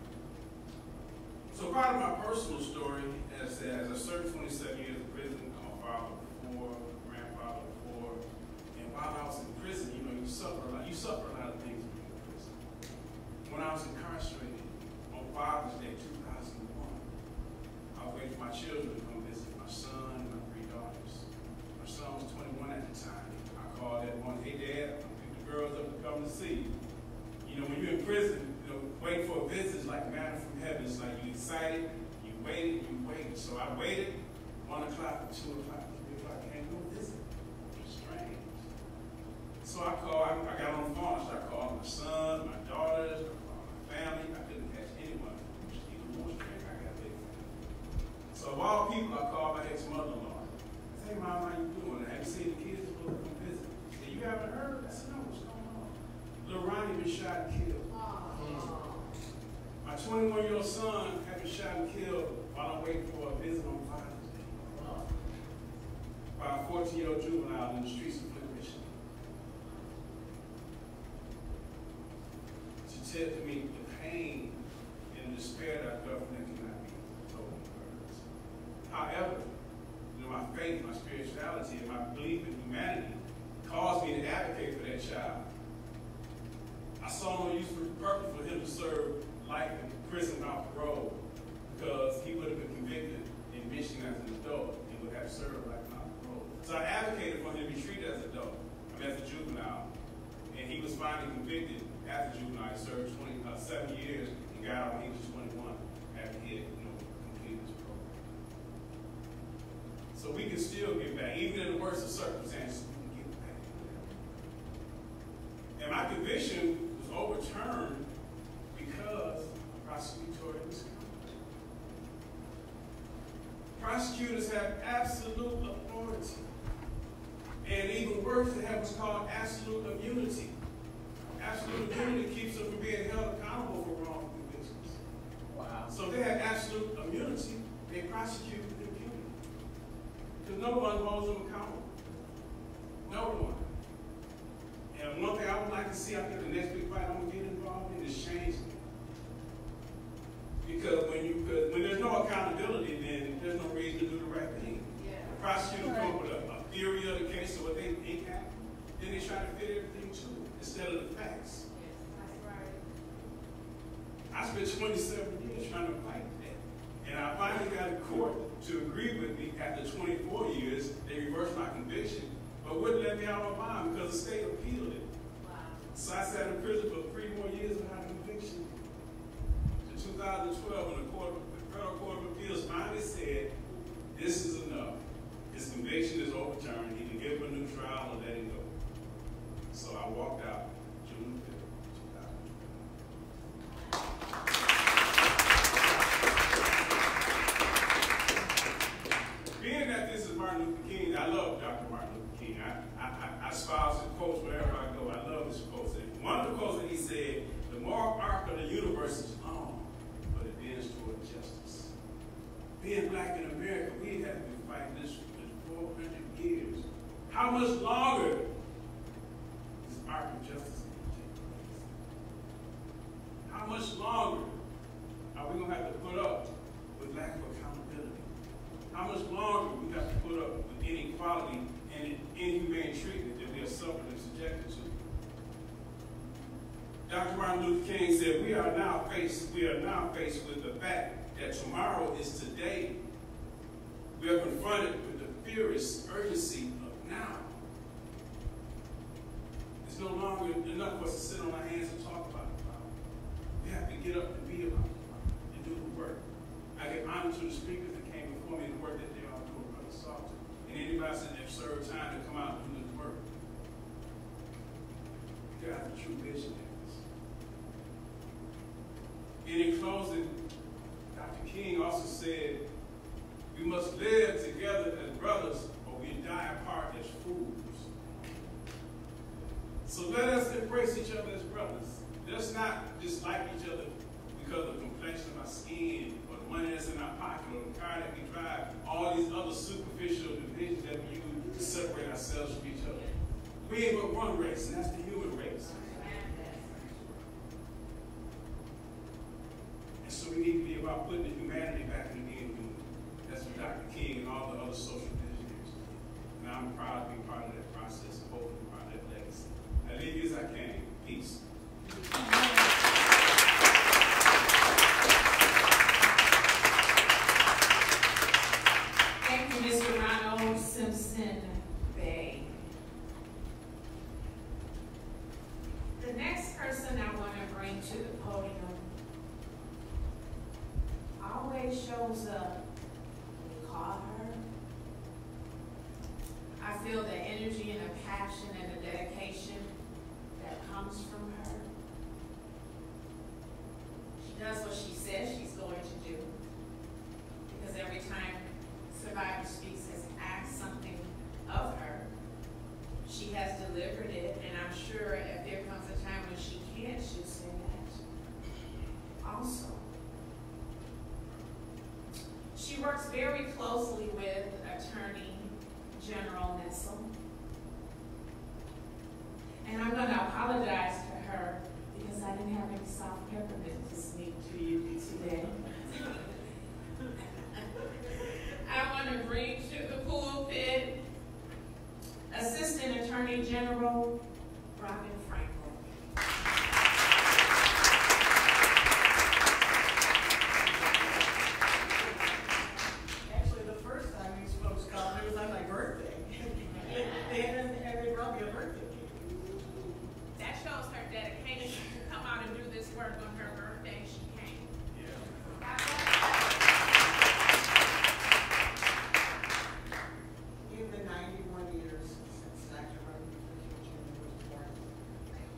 L: So part of my personal story, as I served 27 years in prison, I'm a father of 4, a grandfather of 4, and while I was in prison, you suffer a lot. You suffer a lot of things when you're in prison. When I was incarcerated on Father's Day 2001, I was waiting for my children to come visit, my son and my 3 daughters. My son was 21 at the time. I called that one, hey Dad, I'm picking the girls up to come to see you. When you're in prison, waiting for a visit is like manna from heaven. It's like you excited, you waited. So I waited, 1 o'clock, 2 o'clock, 3 o'clock, can't go visit. It's strange. So I got on the phone, I started calling my son, my daughters, my family. I couldn't catch anyone. Even more strange, I got a big family. So of all people, I called my ex-mother-in-law. I said, hey Mom, how you doing? I haven't seen the kids, but come visit. She said, you haven't heard? I said, no, what's going on? Little Ronnie been shot and killed. My 21-year-old son had been shot and killed while I'm waiting for a visit on Father's Day by a 14-year-old juvenile in the streets of Flint, Michigan. She said to me the pain and the despair that I felt from that cannot be told in words. However, my faith, my spirituality, and my belief in humanity caused me to advocate for that child. I saw no use for purpose for him to serve life in prison off the road because he would have been convicted in Michigan as an adult and would have served life off the road. So I advocated for him to be treated as an adult, as a juvenile, and he was finally convicted as a juvenile. He served 7 years and got out when he was 21 after he had completed his program. So we can still get back, even in the worst of circumstances, we can get back. And my conviction was overturned because of prosecutorial misconduct. Prosecutors have absolute authority. And even worse, they have what's called absolute immunity. Absolute immunity keeps them from being held accountable for wrongful convictions. Wow. So they have absolute immunity. They prosecute with impunity. Because no one holds them accountable. No one. And one thing I would like to see, I think the next big fight I'm going to get involved in is changing. Because when there's no accountability, then there's no reason to do the right thing. Yeah. The prosecutor come up with a theory of the case of what they think happened, then they try to fit everything to it instead of the facts.
D: Yes, that's right.
L: I spent 27 years trying to fight that. And I finally got a court to agree with me after 24 years. They reversed my conviction, but wouldn't let me out of my bond because the state appealed it. Wow. So I sat in prison for 3 more years without conviction. In 2012, when the Federal Court of Appeals finally said, this is enough. His conviction is overturned. He can give him a new trial or let him go. So I walked out June 5th, 2012. Being that this is Martin Luther King, I love Dr. Martin Luther King. I espouse his quotes wherever I go. I love his quotes. And one of the quotes that he said, the moral arc of the universe is long, but it bends toward justice. Being black in America, we have been fighting this for 400 years. How much longer is arc of justice going to take place? How much longer are we going to have to put up with lack of accountability? How much longer we have to put up with inequality and inhumane treatment that we are suffering and subjected to? Dr. Martin Luther King said, we are now faced with the fact that tomorrow is today. We are confronted with the furious urgency of now. It's no longer enough for us to sit on our hands and talk about the problem. We have to get up and be about the problem and do the work. I give honor to the speakers that came before me and the work that they all do, Brother Salter, and anybody that have served time to come out and do this work. They are the true visionaries. And in closing, Dr. King also said, we must live together as brothers. So let us embrace each other as brothers. Let's not dislike each other because of the complexion of our skin or the money that's in our pocket or the car that we drive, all these other superficial divisions that we use to separate ourselves from each other. We ain't but one race, and that's the human race. And so we need to be about putting the humanity back in the beginning. That's what Dr. King and all the other social visionaries did. And I'm proud to be part of that process and hoping to be part of that legacy. I leave you as I can. Peace.
A: Thank you, Mr. Ronald Simpson Bay. The next person I want to bring to the podium always shows up when we call her. I feel the energy and the passion and the dedication that comes from her. She does what she says she's going to do. Because every time Survivor Speaks has asked something of her, she has delivered it, and I'm sure if there comes a time when she can't, she'll say that also. She works very closely with Attorney General Nessel. And I'm going to apologize to her because I didn't have any soft peppermint to sneak to you today. I want to bring to the pulpit Assistant Attorney General Robin Franklin.
M: Actually, the first time these folks called me was on my birthday. They brought me a birthday cake.
A: That shows her dedication to come out and do this work on her birthday. She came.
M: In the 91 years since Dr. Wrongful was born, I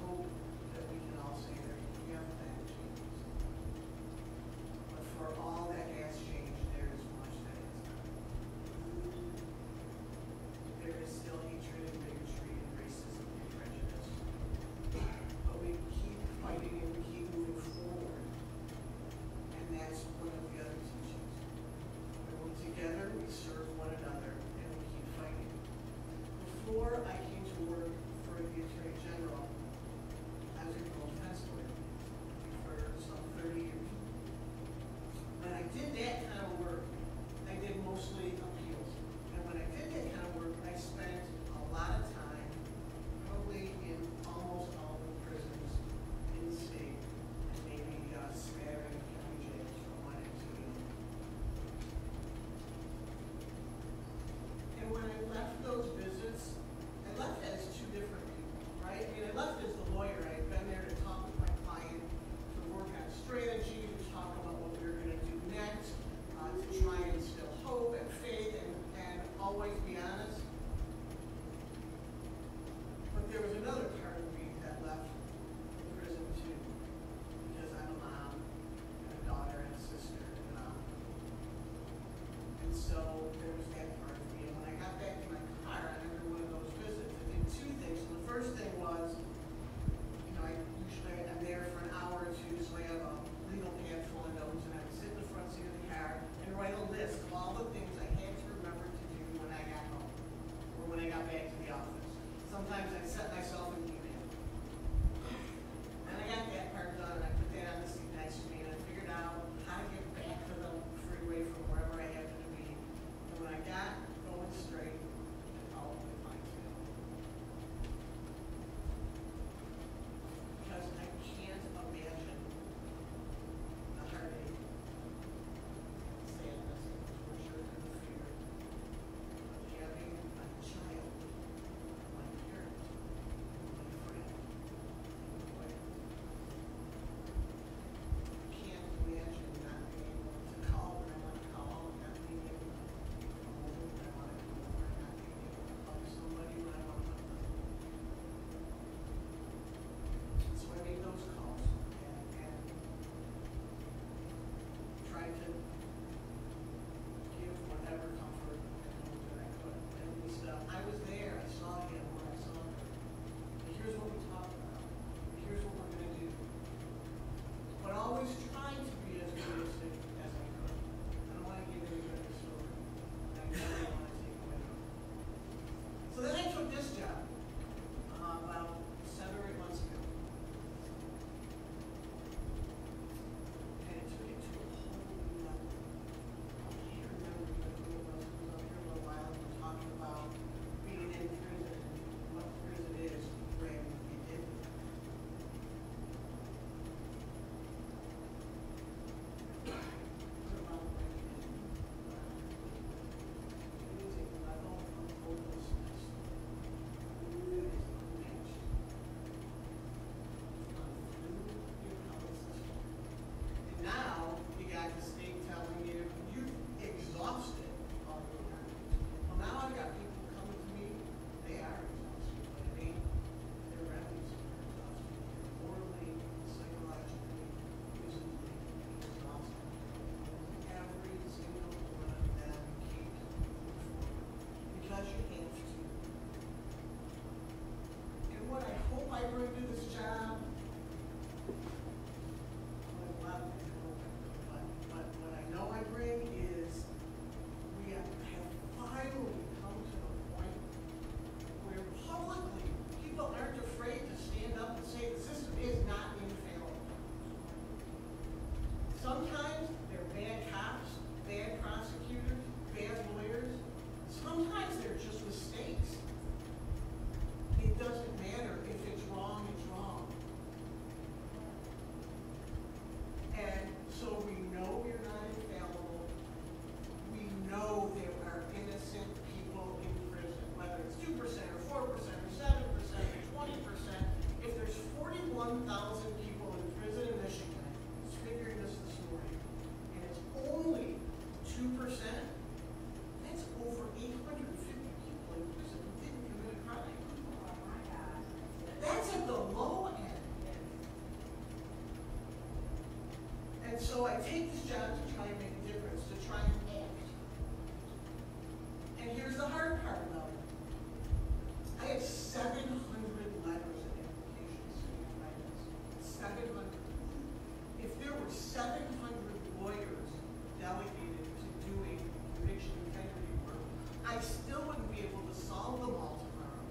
M: So I take this job to try and make a difference, to try and act. And here's the hard part about it. I have 700 letters and applications in my desk. 700. If there were 700 lawyers delegated to doing eviction integrity work, I still wouldn't be able to solve them all tomorrow.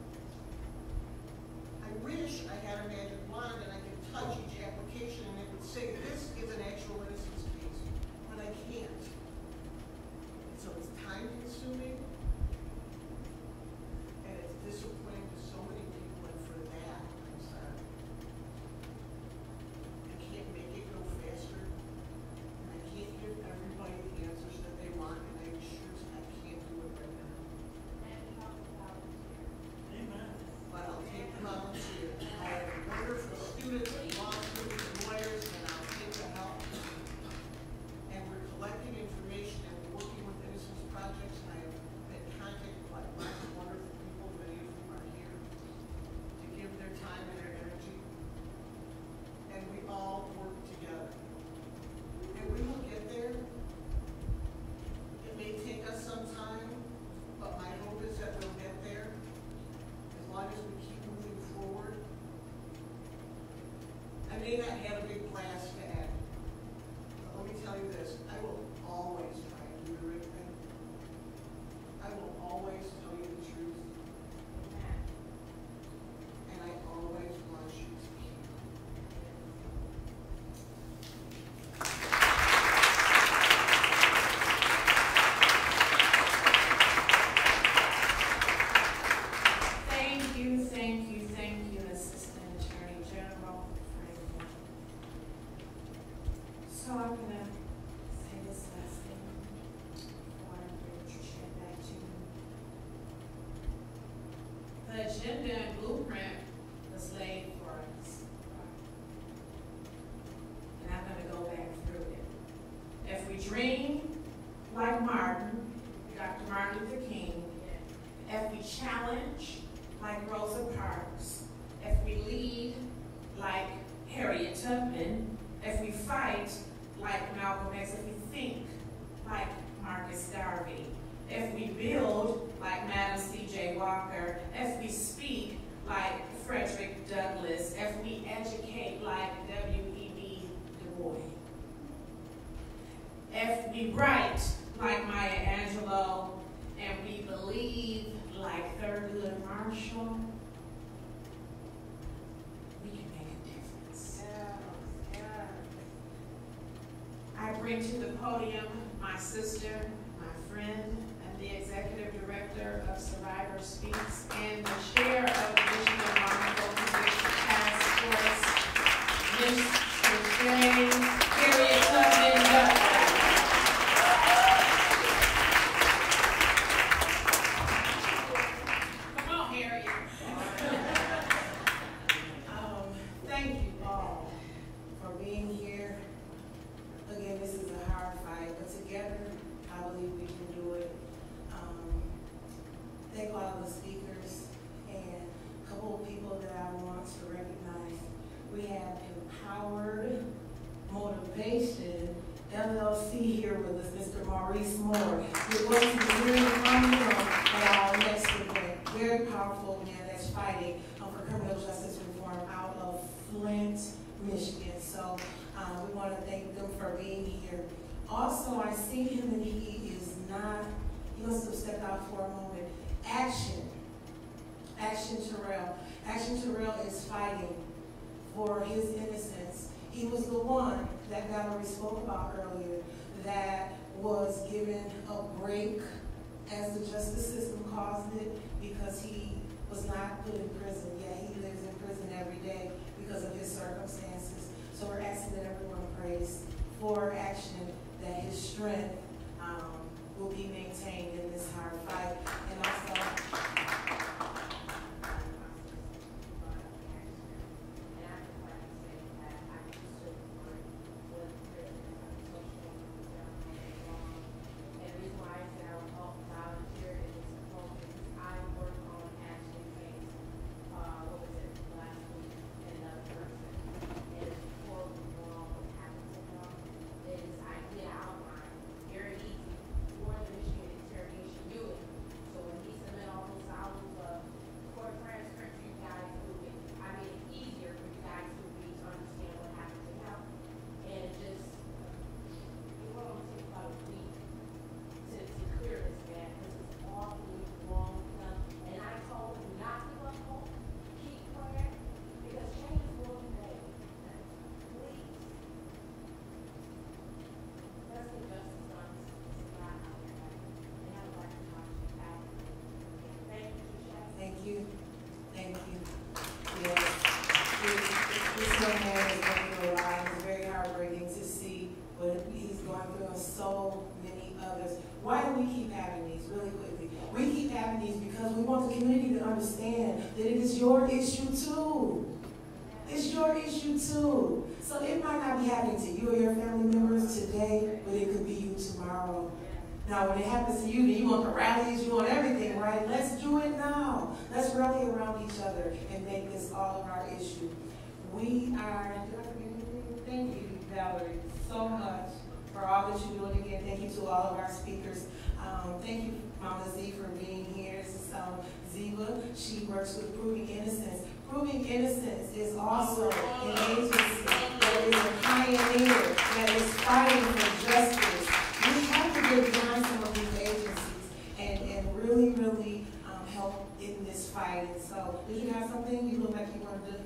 M: I wish I had a magic wand and I could touch each application and it would say, this is an actual innocence case, but I can't. So it's time consuming and it's disappointing to so many people, and for that, I'm sorry. I can't make it go faster, and I can't give everybody the answers that they want, and I assure you I can't do it right now. Amen. But I'll take the volunteer. I have wonderful students, law students, and lawyers, and I'll take the help. And we're collecting information and we're working with innocence projects, and I have been contacted by lots of wonderful people, many of whom are here, to give their time and their energy. And we all work together. And we will get there. It may take us some time, but my hope is that we'll get there as long as we keep moving forward. I may not have a big blast to add, but let me tell you this, I will always try and do the right thing. I will always tell you the truth. And I always want you to keep it.
A: Thank you, Assistant Attorney General Franklin. So I'm gonna say this last thing before I bring Tricia back to you. The agenda and blueprint was laid for us. And I'm gonna go back through it. If we dream like Martin, Dr. Martin Luther King, if we challenge like Rosa Parks, if we lead like Harriet Tubman, if we fight like Malcolm X, if we think like Marcus Garvey, if we build like Madam C.J. Walker, if we speak like Frederick Douglass, if we educate like W.E.B. Du Bois, if we write like Maya Angelou, and we believe like Thurgood Marshall, we can make a difference. I bring to the podium my sister, my friend, and the executive director of Survivor Speaks, and the chair of the Michigan Wrongful Conviction Task Force, Mr. J. Harriet Tubman.
B: Thank you all for being here. Again, this is a hard fight, but together, I believe we can do it. Thank all of the speakers and a couple of people that I want to recognize. We have Empowered Motivation LLC here with us, Mr. Maurice Moore. We're going to be hearing from him at our next event. Very powerful man that's fighting for criminal justice reform out of Flint, Michigan. So we want to thank them for being here. Also, I see him and he must have stepped out for a moment. Action Terrell. Action Terrell is fighting for his innocence. He was the one that Valerie spoke about earlier that was given a break, as the justice system calls it, because he was not put in prison. Yet he lives in prison every day because of his circumstances. So we're asking that everyone prays for Action, that his strength will be maintained in this hard fight. And also,
N: It is horrible what happened to them. It
B: Why do we keep having these really quickly? We keep having these because we want the community to understand that it is your issue too. It's your issue too. So it might not be happening to you or your family members today, but it could be you tomorrow. Now, when it happens to you, then you want the rallies, you want everything, right? Let's do it now. Let's rally around each other and make this all of our issue. We are, did I forget anything? Thank you, Valerie, so much for all that you're doing again. Thank you to all of our speakers. Thank you, Mama Z, for being here. This is Ziva. She works with Proving Innocence. Proving Innocence is also an agency that is a pioneer, that is fighting for justice. We have to get behind some of these agencies and really, really help in this fight. And so, did you have something you look like you wanted to?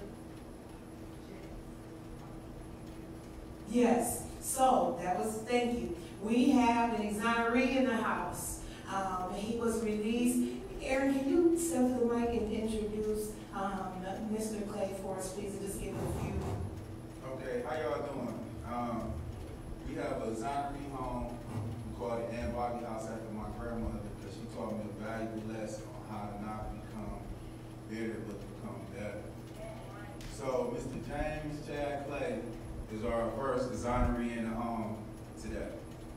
B: Yes. So, that was, thank you. We have an exoneree in the house. He was released. Aaron, can you step to the mic and introduce Mr. Clay for us, please, and just give a few.
K: Okay, how y'all doing? We have a exoneree home. We call it Ann Bobby House after my grandmother, because she taught me a valuable lesson on how to not become bitter, but become better. So, Mr. James Chad Clay is our first exoneree in the home today.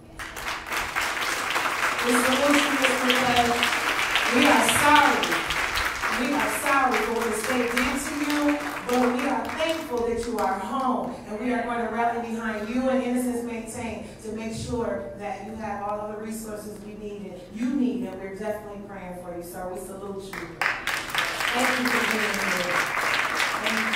B: We are sorry. We are sorry for what the state did to you, but we are thankful that you are home, and we are going to rally behind you and Innocence Maintained to make sure that you have all of the resources we need and you need, and we're definitely praying for you, sir. We salute you. Thank you for being here. Thank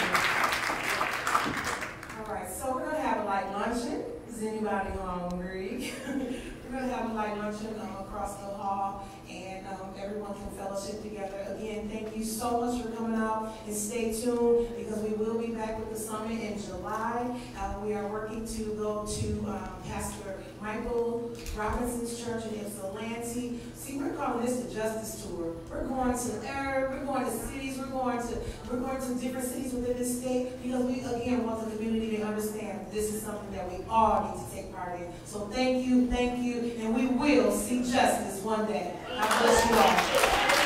B: you. All right, so we're going to have a light luncheon. Is anybody hungry? We're going to have a light luncheon across the hall, and everyone can fellowship together. Again, thank you so much for coming out, and stay tuned because we will be back with the summit in July. We are working to go to Pastor Michael Robinson's church in Ypsilanti. See, we're calling this the Justice Tour. We're going to cities, we're going to different cities within the state because we again want the community to understand this is something that we all need to take part in. So thank you, and we will see justice one day. God bless you all.